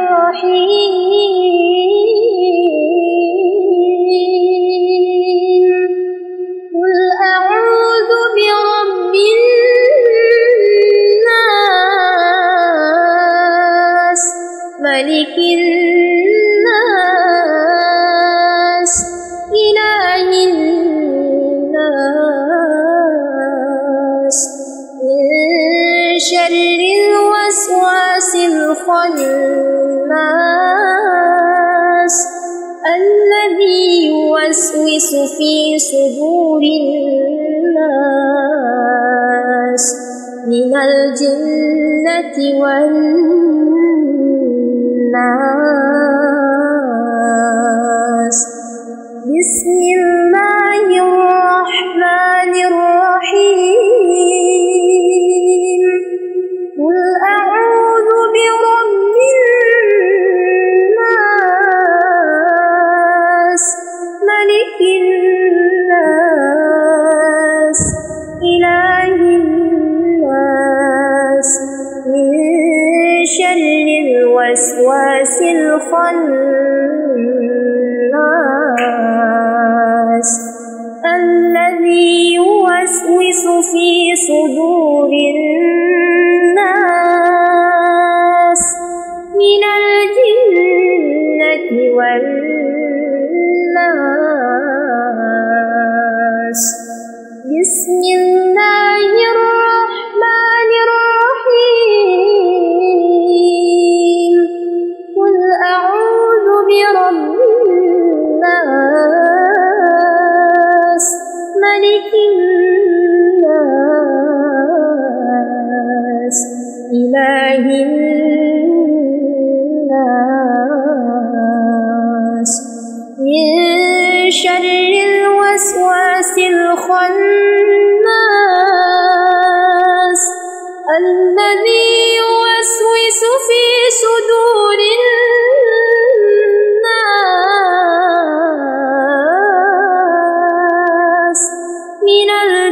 الرحيم قل أعوذ برب الناس ملك الناس إله الناس من شر الوسواس الخناس الذي يوسوس في صدور الناس من الجنة والناس. بسم الله الرحمن الرحيم. قل أعوذ برب الناس ملك الناس إله الناس من شر الوسواس الخناس الذي يوسوس في صدور الناس من الجنة والناس. بسم الله الرحمن الرحيم. قل أعوذ برب الناس ملك الناس إله الناس من شر الوسواس الخناس الذي يوسوس في صدور الناس من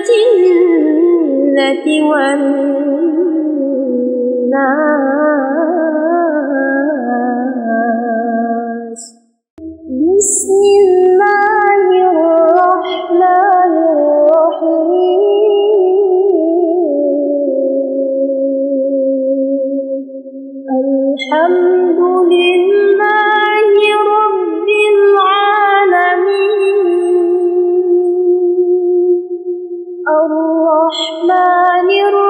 الجنة والناس. بسم الله الرحمن الرحيم. الحمد لله رب العالمين الرحمن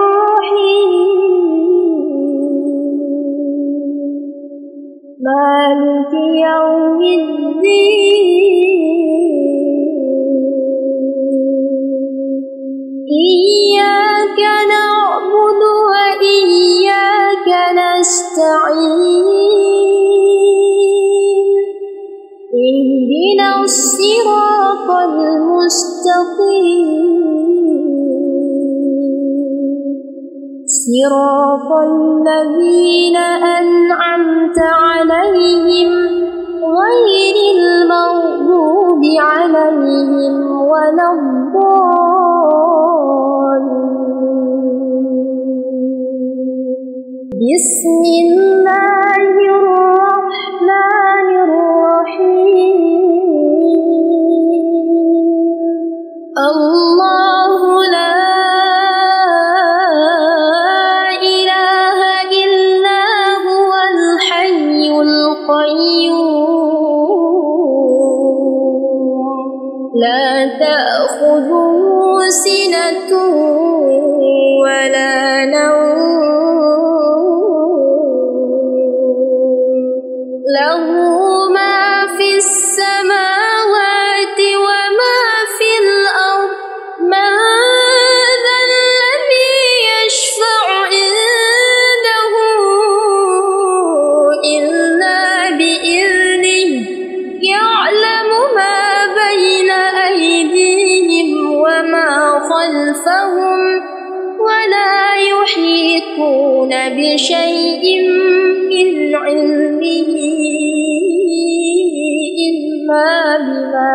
الرحيم مالك يوم الدين. إياك نعبد وإياك نستعين. اهدنا الصراط المستقيم صراط الذين أنعمت عليهم غير المغضوب عليهم ولا الضالين. بسم الله الرحمن الرحيم. الله لا إله إلا هو الحي القيوم لا تأخذه سنة ولا نوم له ما في السماوات وما في الأرض. من ذا الذي يشفع عنده إلا بإذنه يعلم ما بين أيديهم وما خلفهم ولا يحيطون بشيء من علمه إلا بما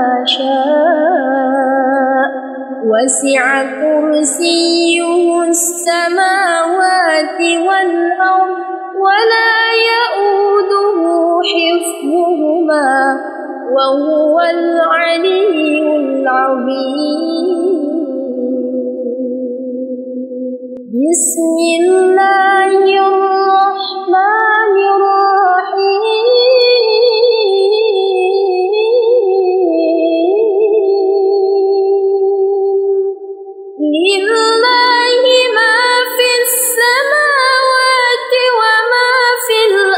شاء. وسع كرسيه السماوات والأرض ولا يؤوده حفظهما وهو العلي العظيم. بسم الله الرحمن الرحيم. لله ما في السماوات وما في الأرض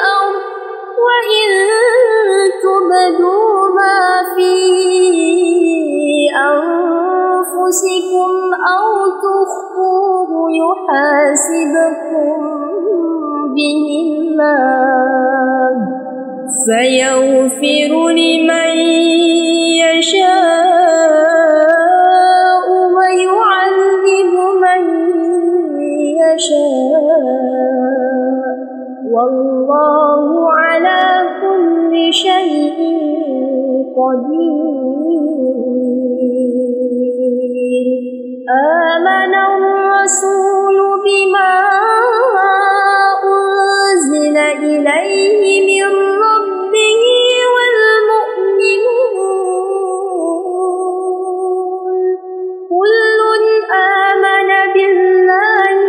الله فيغفر لمن يشاء ويعذب من يشاء والله على كل شيء قدير. آمن الرسول بما أنزل إليه من ربه والمؤمنون كل آمن بالله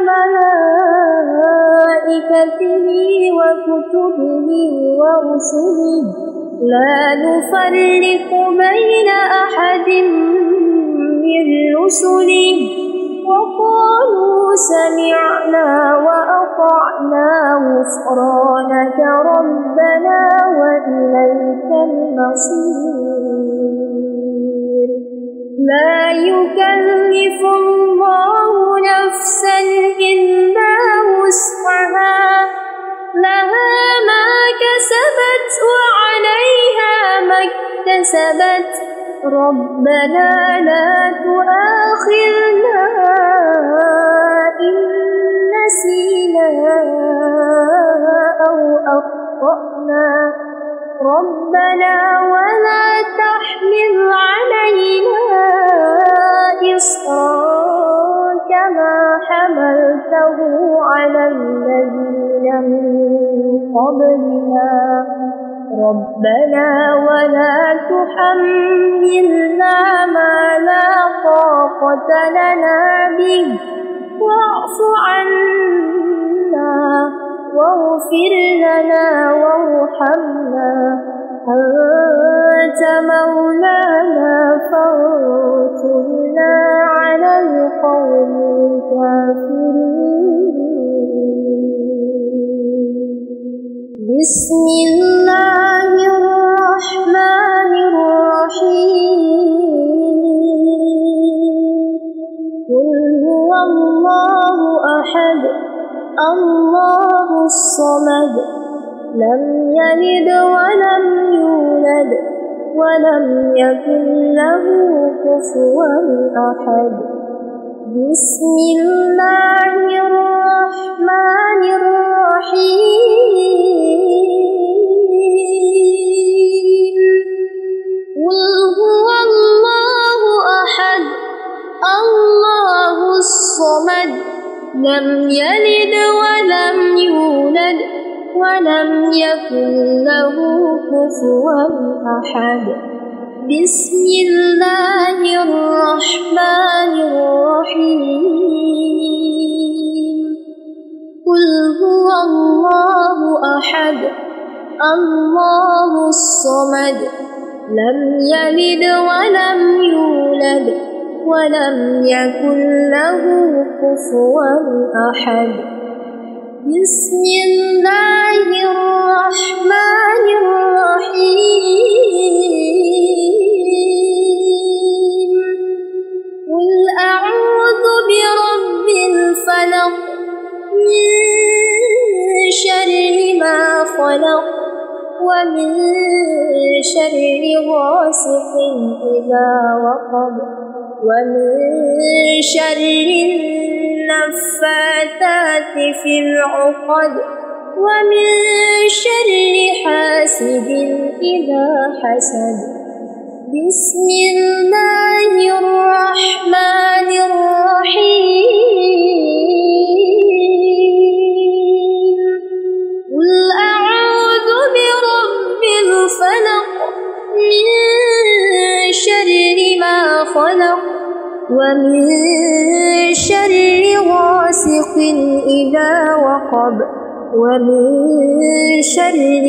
وملائكته وكتبه ورسله لا نفرق بين أحد من رسله وقالوا سمعنا وأطعنا غفرانك ربنا وإليك المصير. لا يكلف الله نفسا إلا وسعها لها ما كسبت وعليها ما اكتسبت ربنا لا تؤاخذنا إن نسينا أو أخطأنا ربنا ولا تحمل علينا إصرا كما حملته على الذين من قبلنا ربنا ولا تحملنا ما لا طاقة لنا به واعف عنا واغفر لنا وارحمنا أنت مولانا فانصرنا على القوم الكافرين. بسم الله الرحمن الرحيم. قل هو الله أحد الله الصمد لم يلد ولم يولد ولم يكن له كفوا أحد. بسم الله الرحمن الرحيم. قل هو الله أحد الله الصمد لم يلد ولم يولد ولم يكن له كفوا أحد. بسم الله الرحمن الرحيم. قل هو الله أحد الله الصمد لم يلد ولم يولد ولم يكن له كفوا أحد. بسم الله الرحمن الرحيم. قل أعوذ برب الفلق من شر ما خلق ومن شر غاسق إذا وقب ومن شر النفاثات في العقد ومن شر حاسد إذا حسد. بسم الله الرحمن الرحيم. قل أعوذ برب الفلق من شر ما خلق ومن شر غاسق إذا وقب ومن شر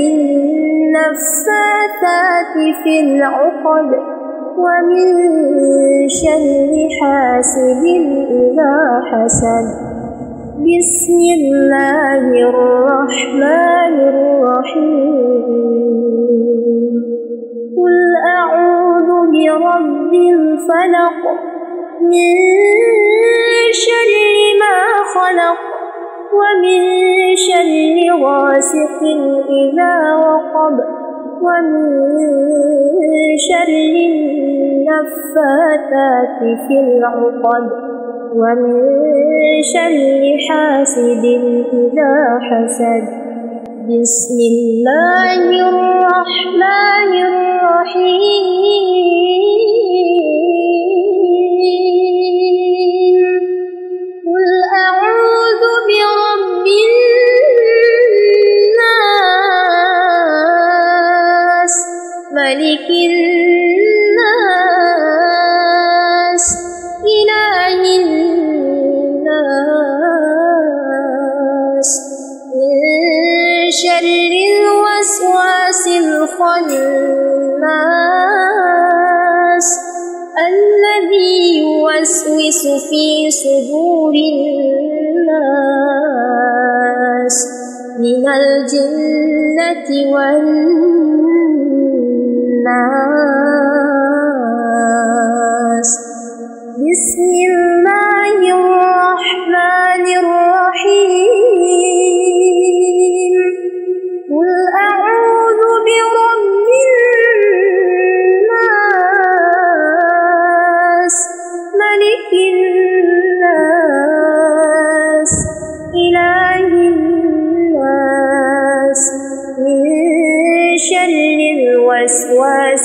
النفاثات في العقد ومن شر حاسد إذا حسد. بسم الله الرحمن الرحيم. قل أعوذ برب الفلق من شر ما خلق ومن شر غاسق إذا وقب ومن شر النفاثات في العقد ومن شر حاسد إذا حسد. بسم الله الرحمن الرحيم. قل أعوذ برب الناس ملك الناس إله الناس من شر الوسواس الخناس الذي يوسوس في صدور الناس من الجنة والناس. بسم الله الرحمن الرحيم. قل أعوذ برب الناس ملك الناس إله الناس من شر الوسواس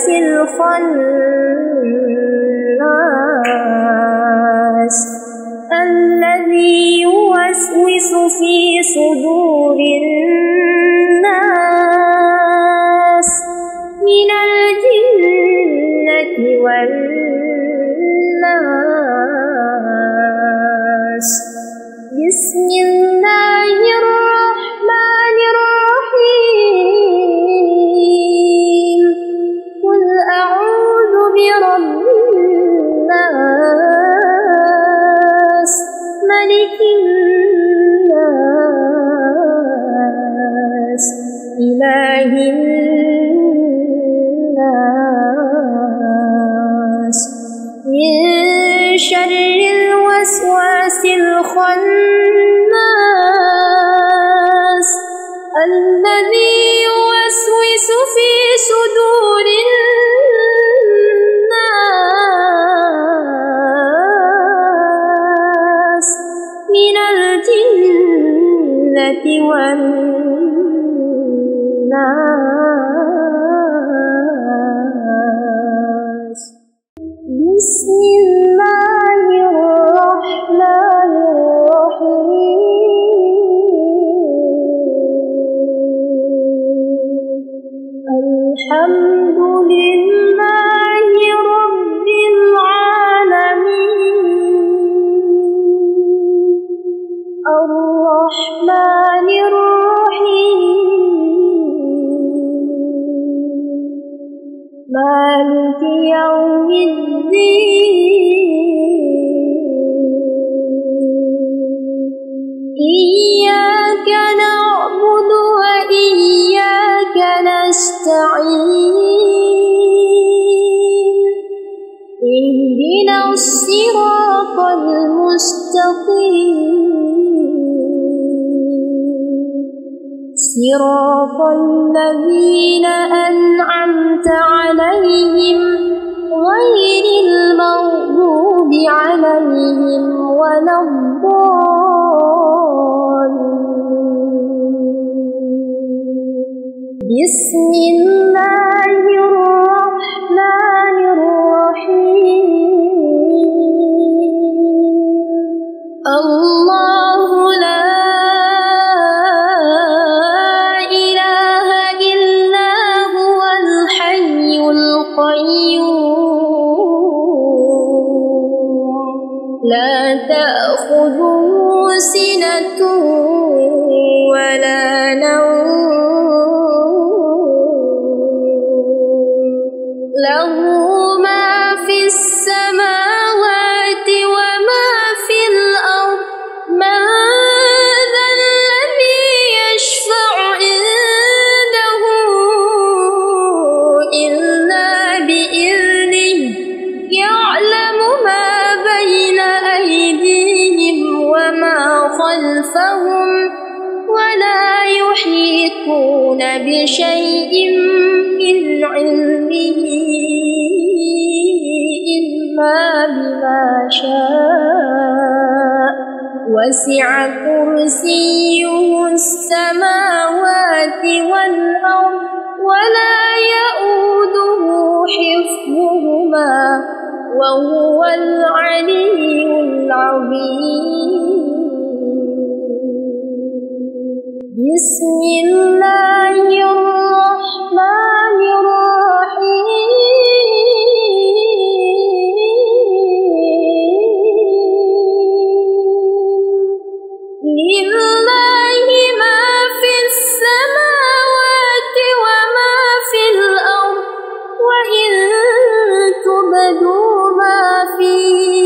الخناس الذي يوسوس في صدور الناس من الجنة والناس. بسم الله الرحمن الرحيم. قل أعوذ برب الناس ملك الناس إله الناس من شر الوسواس الخناس الذي يوسوس في صدور الناس من الجنة والناس. بسم الله الرحمن الرحيم. الحمد لله رب العالمين الرحمن الرحيم مالك يوم الدين. إياك نعبد وإياك نستعين. اهدنا الصراط المستقيم صراط الذين أنعمت عليهم غير المغضوب عليهم ولا الضالين. بسم الله الرحمن الرحيم. الله لا إله إلا هو الحي القيوم لا تأخذه سنة ولا نوم له ما في السماوات وما في الأرض. من ذا الذي يشفع عنده إلا بإذنه يعلم ما بين أيديهم وما خلفهم يحيطون بشيء من علمه إلا بما شاء وسع كرسيه السماوات والأرض ولا يؤوده حفظهما وهو العلي العظيم. بسم الله الرحمن الرحيم. لله ما في السماوات وما في الأرض وإن تبدوا ما في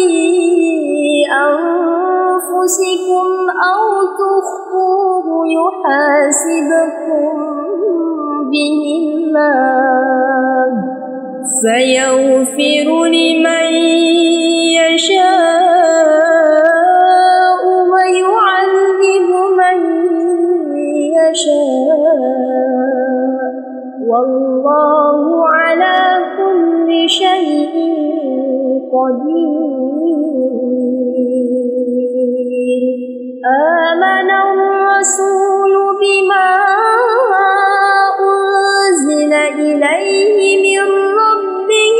أنفسكم أو تخفوه يحاسبكم به الله فيغفر لمن يشاء ويعذب من يشاء والله على كل شيء قدير. آمن الرسول بما أنزل إليه من ربه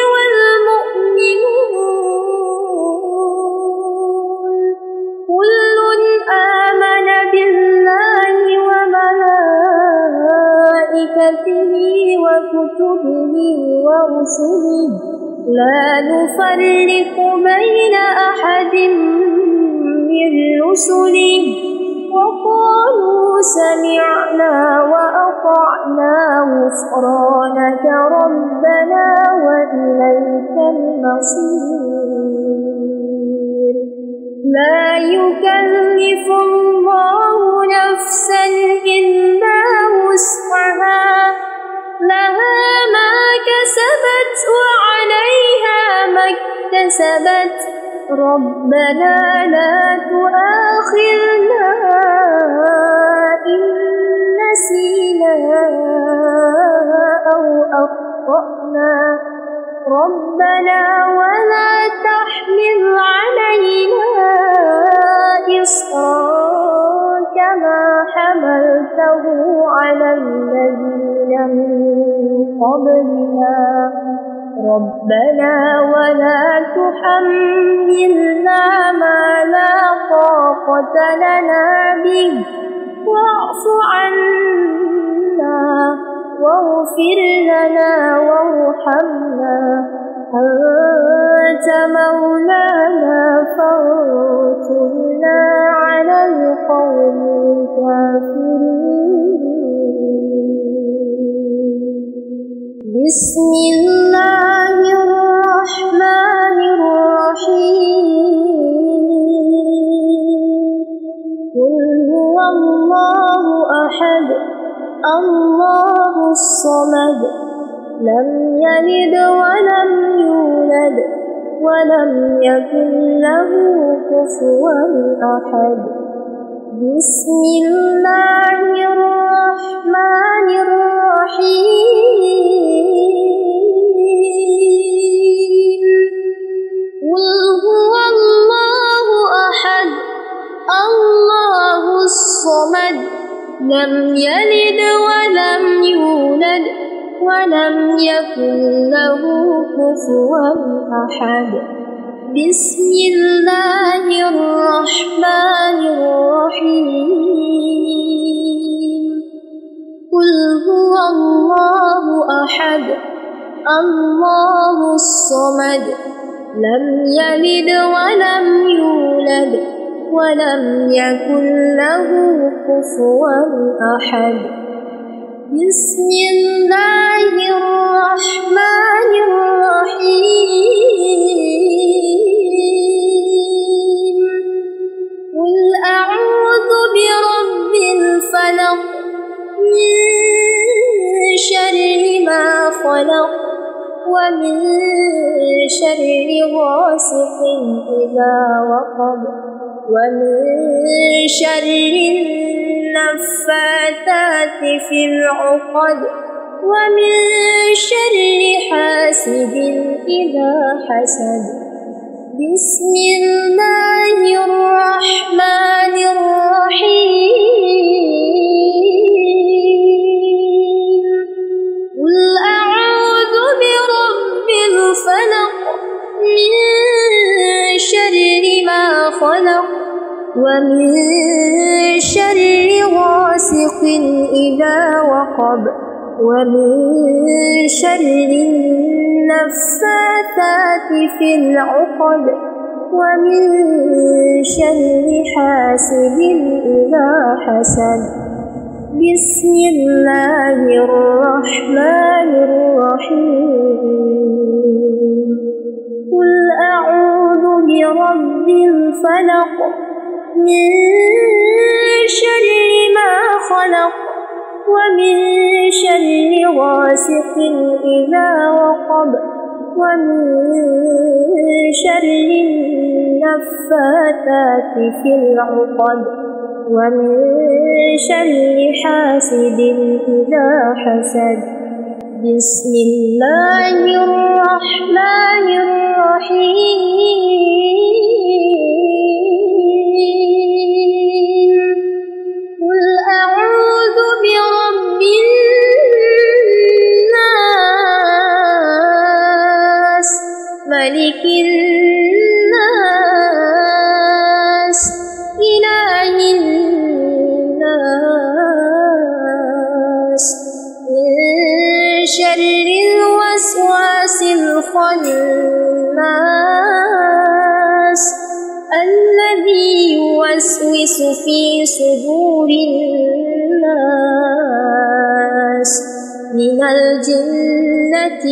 والمؤمنون كل آمن بالله وملائكته وكتبه ورسله لا نفرق بين أحد من رسله وقالوا سمعنا وأطعنا غفرانك ربنا وإليك المصير. لا يكلف الله نفسا إلا وسعها لها ما كسبت وعليها ما اكتسبت ربنا لا تؤاخذنا إن نسينا أو أخطأنا ربنا ولا تحمل علينا إصرا كما حملته على الذين من قبلنا ربنا ولا تحملنا ما لا طاقة لنا به واعف عنا واغفر لنا وارحمنا أنت مولانا فانصرنا على القوم الكافرين. بسم الله الرحمن الرحيم. قل هو الله أحد الله الصمد لم يلد ولم يولد ولم يكن له كفوا أحد. بسم الله الرحمن الرحيم. قل هو الله أحد الله الصمد لم يلد ولم يولد ولم يكن له كفوا أحد. بسم الله الرحمن الرحيم. قل هو الله أحد الله الصمد لم يلد ولم يولد ولم يكن له كفوا أحد. بسم الله الرحمن الرحيم. قل أعوذ برب الفلق من شر ما خلق ومن شر غاسق إذا وقب ومن شر النفاثات في العقد ومن شر حاسد إذا حسد. بسم الله الرحمن الرحيم. قل أعوذ برب الفلق من شر ما خلق ومن شر غاسق إذا وقب ومن شر النفاثات في العقد ومن شر حاسد إذا حسد. بسم الله الرحمن الرحيم. قل أعوذ برب الفلق من شر ما خلق ومن شر غاسق إذا وقب ومن شر النفاثات في العقد ومن شر حاسد إذا حسد. بسم الله الرحمن الرحيم. قل أعوذ برب الناس ملك الناس إله الناس من شر الوسواس الخناس الذي يوسوس في صدور الناس من الجنة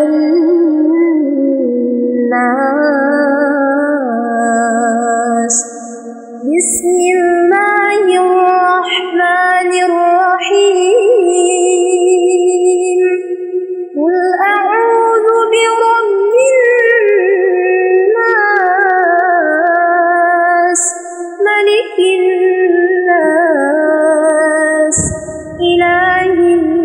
والناس. بسم الله الرحمن الرحيم. قل أعوذ برب الناس ملك الناس إله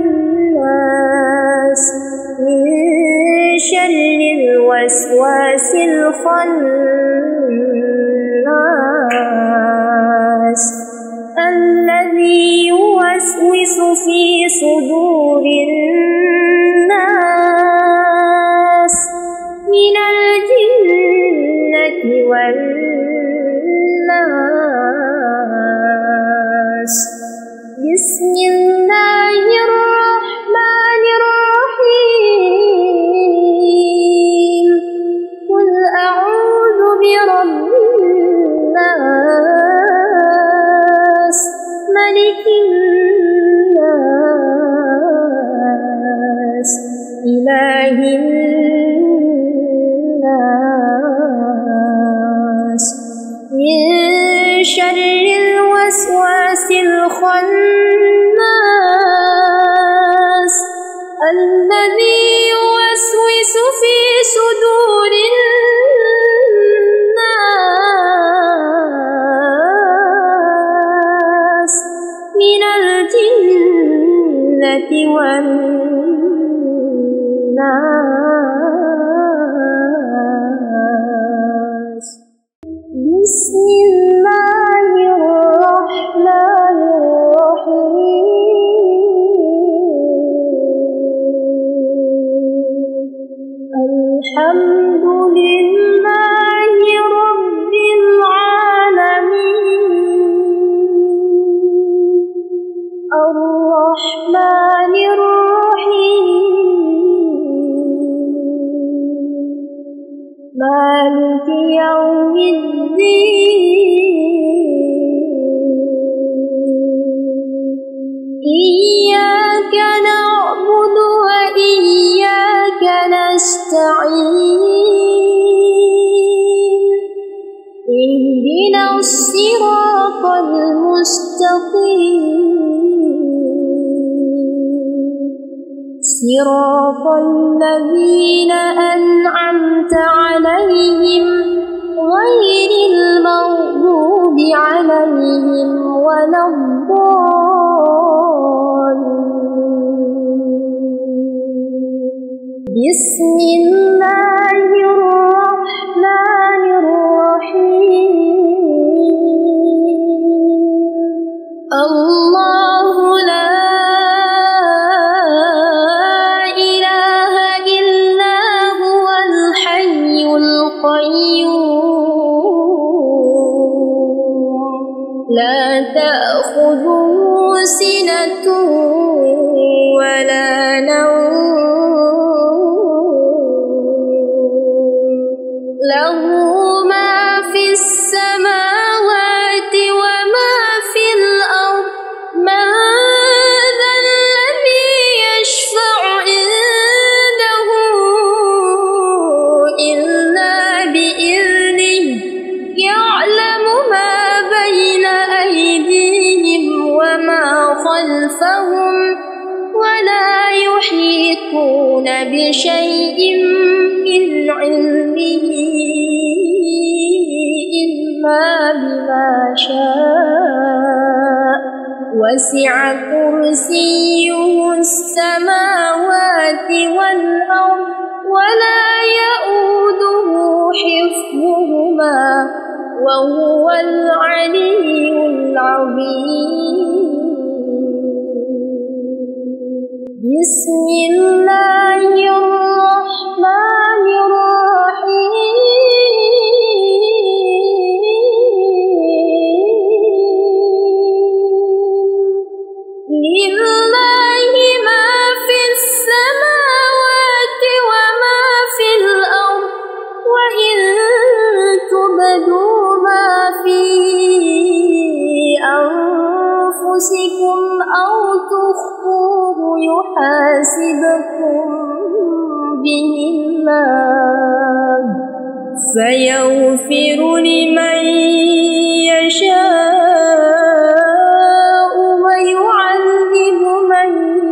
الناس من شر الوسواس الخناس الذي يوسوس في صدور الناس من الجنة والناس. بسم الله الرحمن الرحيم. قل أعوذ برب الناس ملك الناس إله الناس من شر الوسواس الخناس الذي يوسوس في صدور الناس من الجنة والناس. بسم الله الرحمن الرحيم. الحمد لله رب العالمين الرحمن الرحيم مالك يوم الدين. إياك نعبد وإياك نستعين. اهدنا الصراط المستقيم صراط الذين أنعمت عليهم غير المغضوب عليهم ولا الضالين. بسم الله الرحمن الرحيم. الله لا إله إلا هو الحي القيوم لا تأخذه سنة ولا نوم له ما في السماوات وما في الأرض. من ذا الذي يشفع عنده إلا بإذنه يعلم ما بين أيديهم وما خلفهم ولا يحيطون بشيء من علمه إلا بما شاء وسع كرسيه السماوات والأرض ولا يؤوده حفظهما وهو العلي العظيم. بسم الله الرحمن الرحيم. لله ما في السماوات وما في الأرض وإن تبدوا ما في أنفسكم أو تخفوه يحاسبكم به الله فيغفر لمن يشاء ويعذب من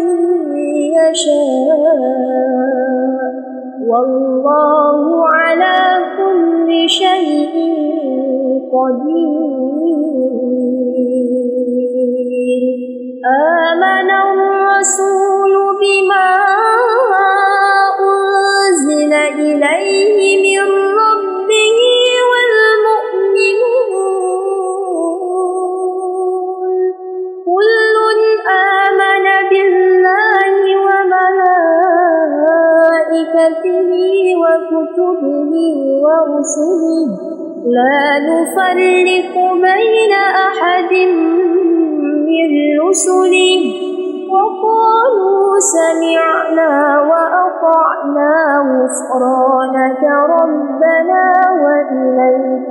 يشاء والله على كل شيء قدير. آمن الرسول بما أنزل إليه من ربه والمؤمنون كل آمن بالله وملائكته وكتبه ورسله لا نفرق بين أحد من رسله وقالوا سمعنا وأطعنا غفرانك ربنا وإليك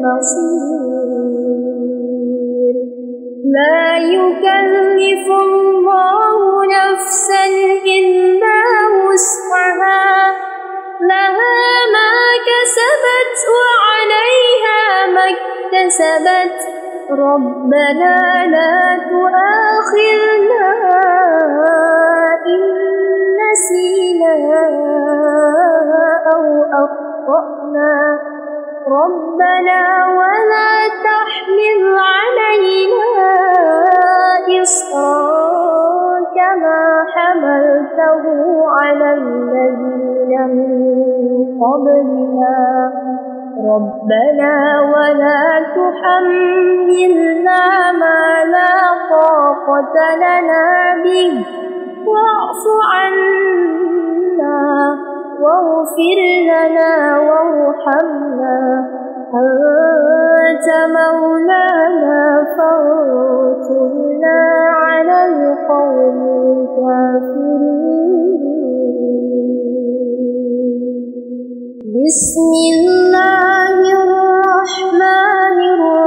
المصير. لا يكلف الله نفسا إلا وسعها لها ما كسبت وعليها ما اكتسبت ربنا لا تؤاخذنا إن نسينا أو أخطأنا ربنا ولا تحمل علينا إصرا كما حملته على الذين من قبلنا ربنا ولا تحملنا ما لا طاقة لنا به واعف عنا واغفر لنا وارحمنا أنت مولانا فانصرنا على القوم الكافرين. بسم الله الرحمن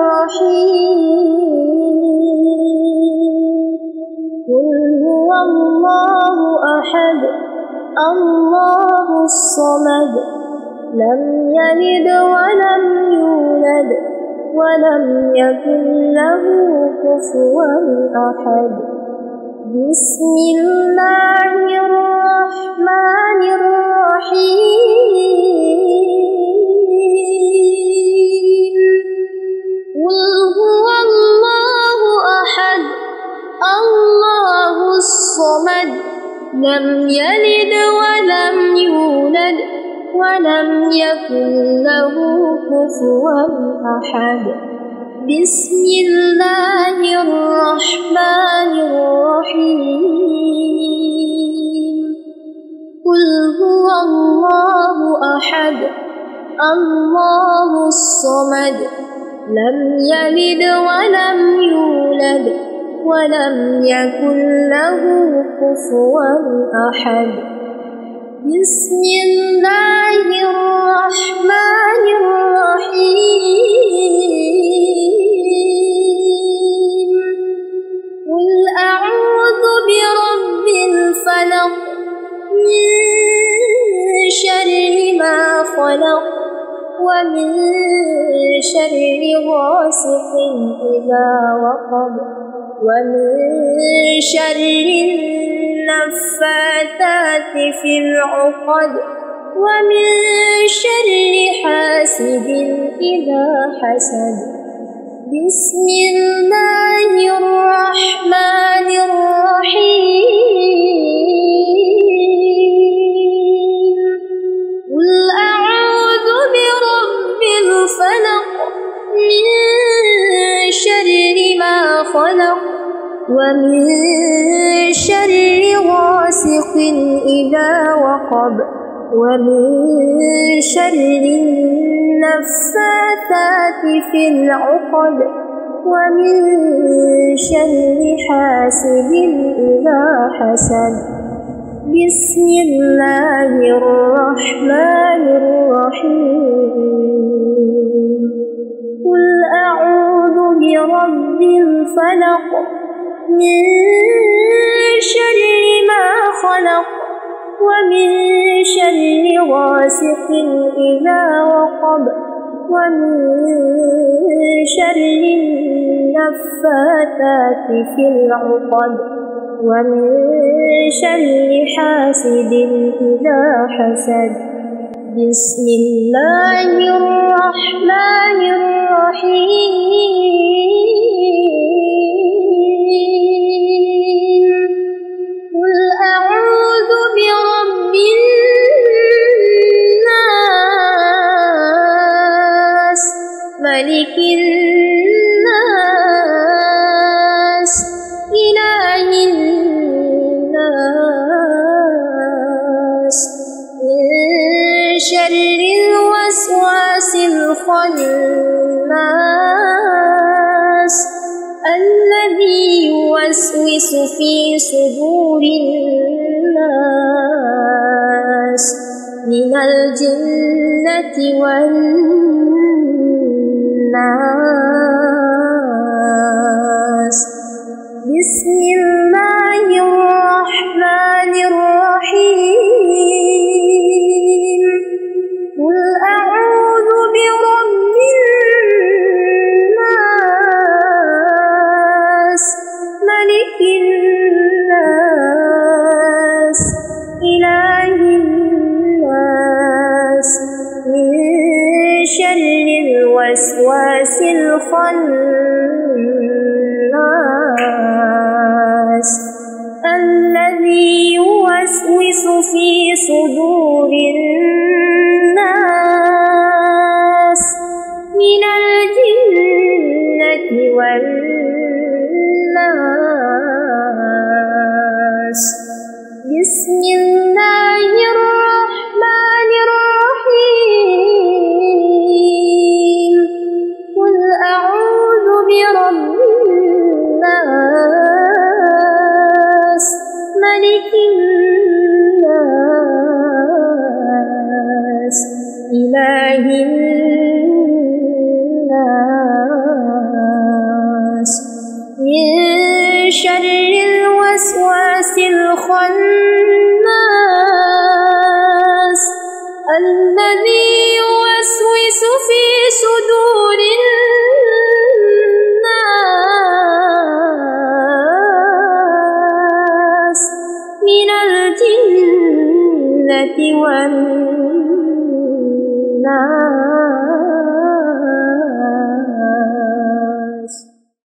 الرحيم. قل هو الله أحد الله الصمد لم يلد ولم يولد ولم يكن له كفوا أحد. بسم الله الرحمن الرحيم. الصمد لم يلد ولم يولد ولم يكن له كفوا أحد بسم الله الرحمن الرحيم قل هو الله أحد الله الصمد لم يلد ولم يولد ولم يكن له كفوا أحد بسم الله الرحمن الرحيم قل أعوذ برب الفلق من شر ما خلق ومن شر غاسق إذا وقب ومن شر النفاثات في العقد ومن شر حاسد إذا حسد بسم الله الرحمن الرحيم قل أعوذ برب الفلق من شر ما خلق ومن شر غاسق إذا وقب ومن شر النفاثات في العقد ومن شر حاسد إذا حسد بسم الله الرحمن الرحيم قل أعوذ برب الفلق من شر ما خلق ومن شر غاسق إذا وقب ومن شر النفاثات في العقد ومن شر حاسد إذا حسد بسم الله الرحمن الرحيم قل أعوذ برب الناس ملك الناس إله الناس من شر الوسواس الخناس الذي يوسوس في صدور الناس من الجنة والناس بسم الله الرحمن الرحيم قل أعوذ برب الناس ملك الناس إله الناس من شر الوسواس الخناس الذي يوسوس في صدور الناس من الجنة والناس بسم الله الرحمن الرحيم قل أعوذ برب الناس ملك الناس إله الناس من شر الوسواس الخناس الذي يوسوس في صدور الناس من الجنة والناس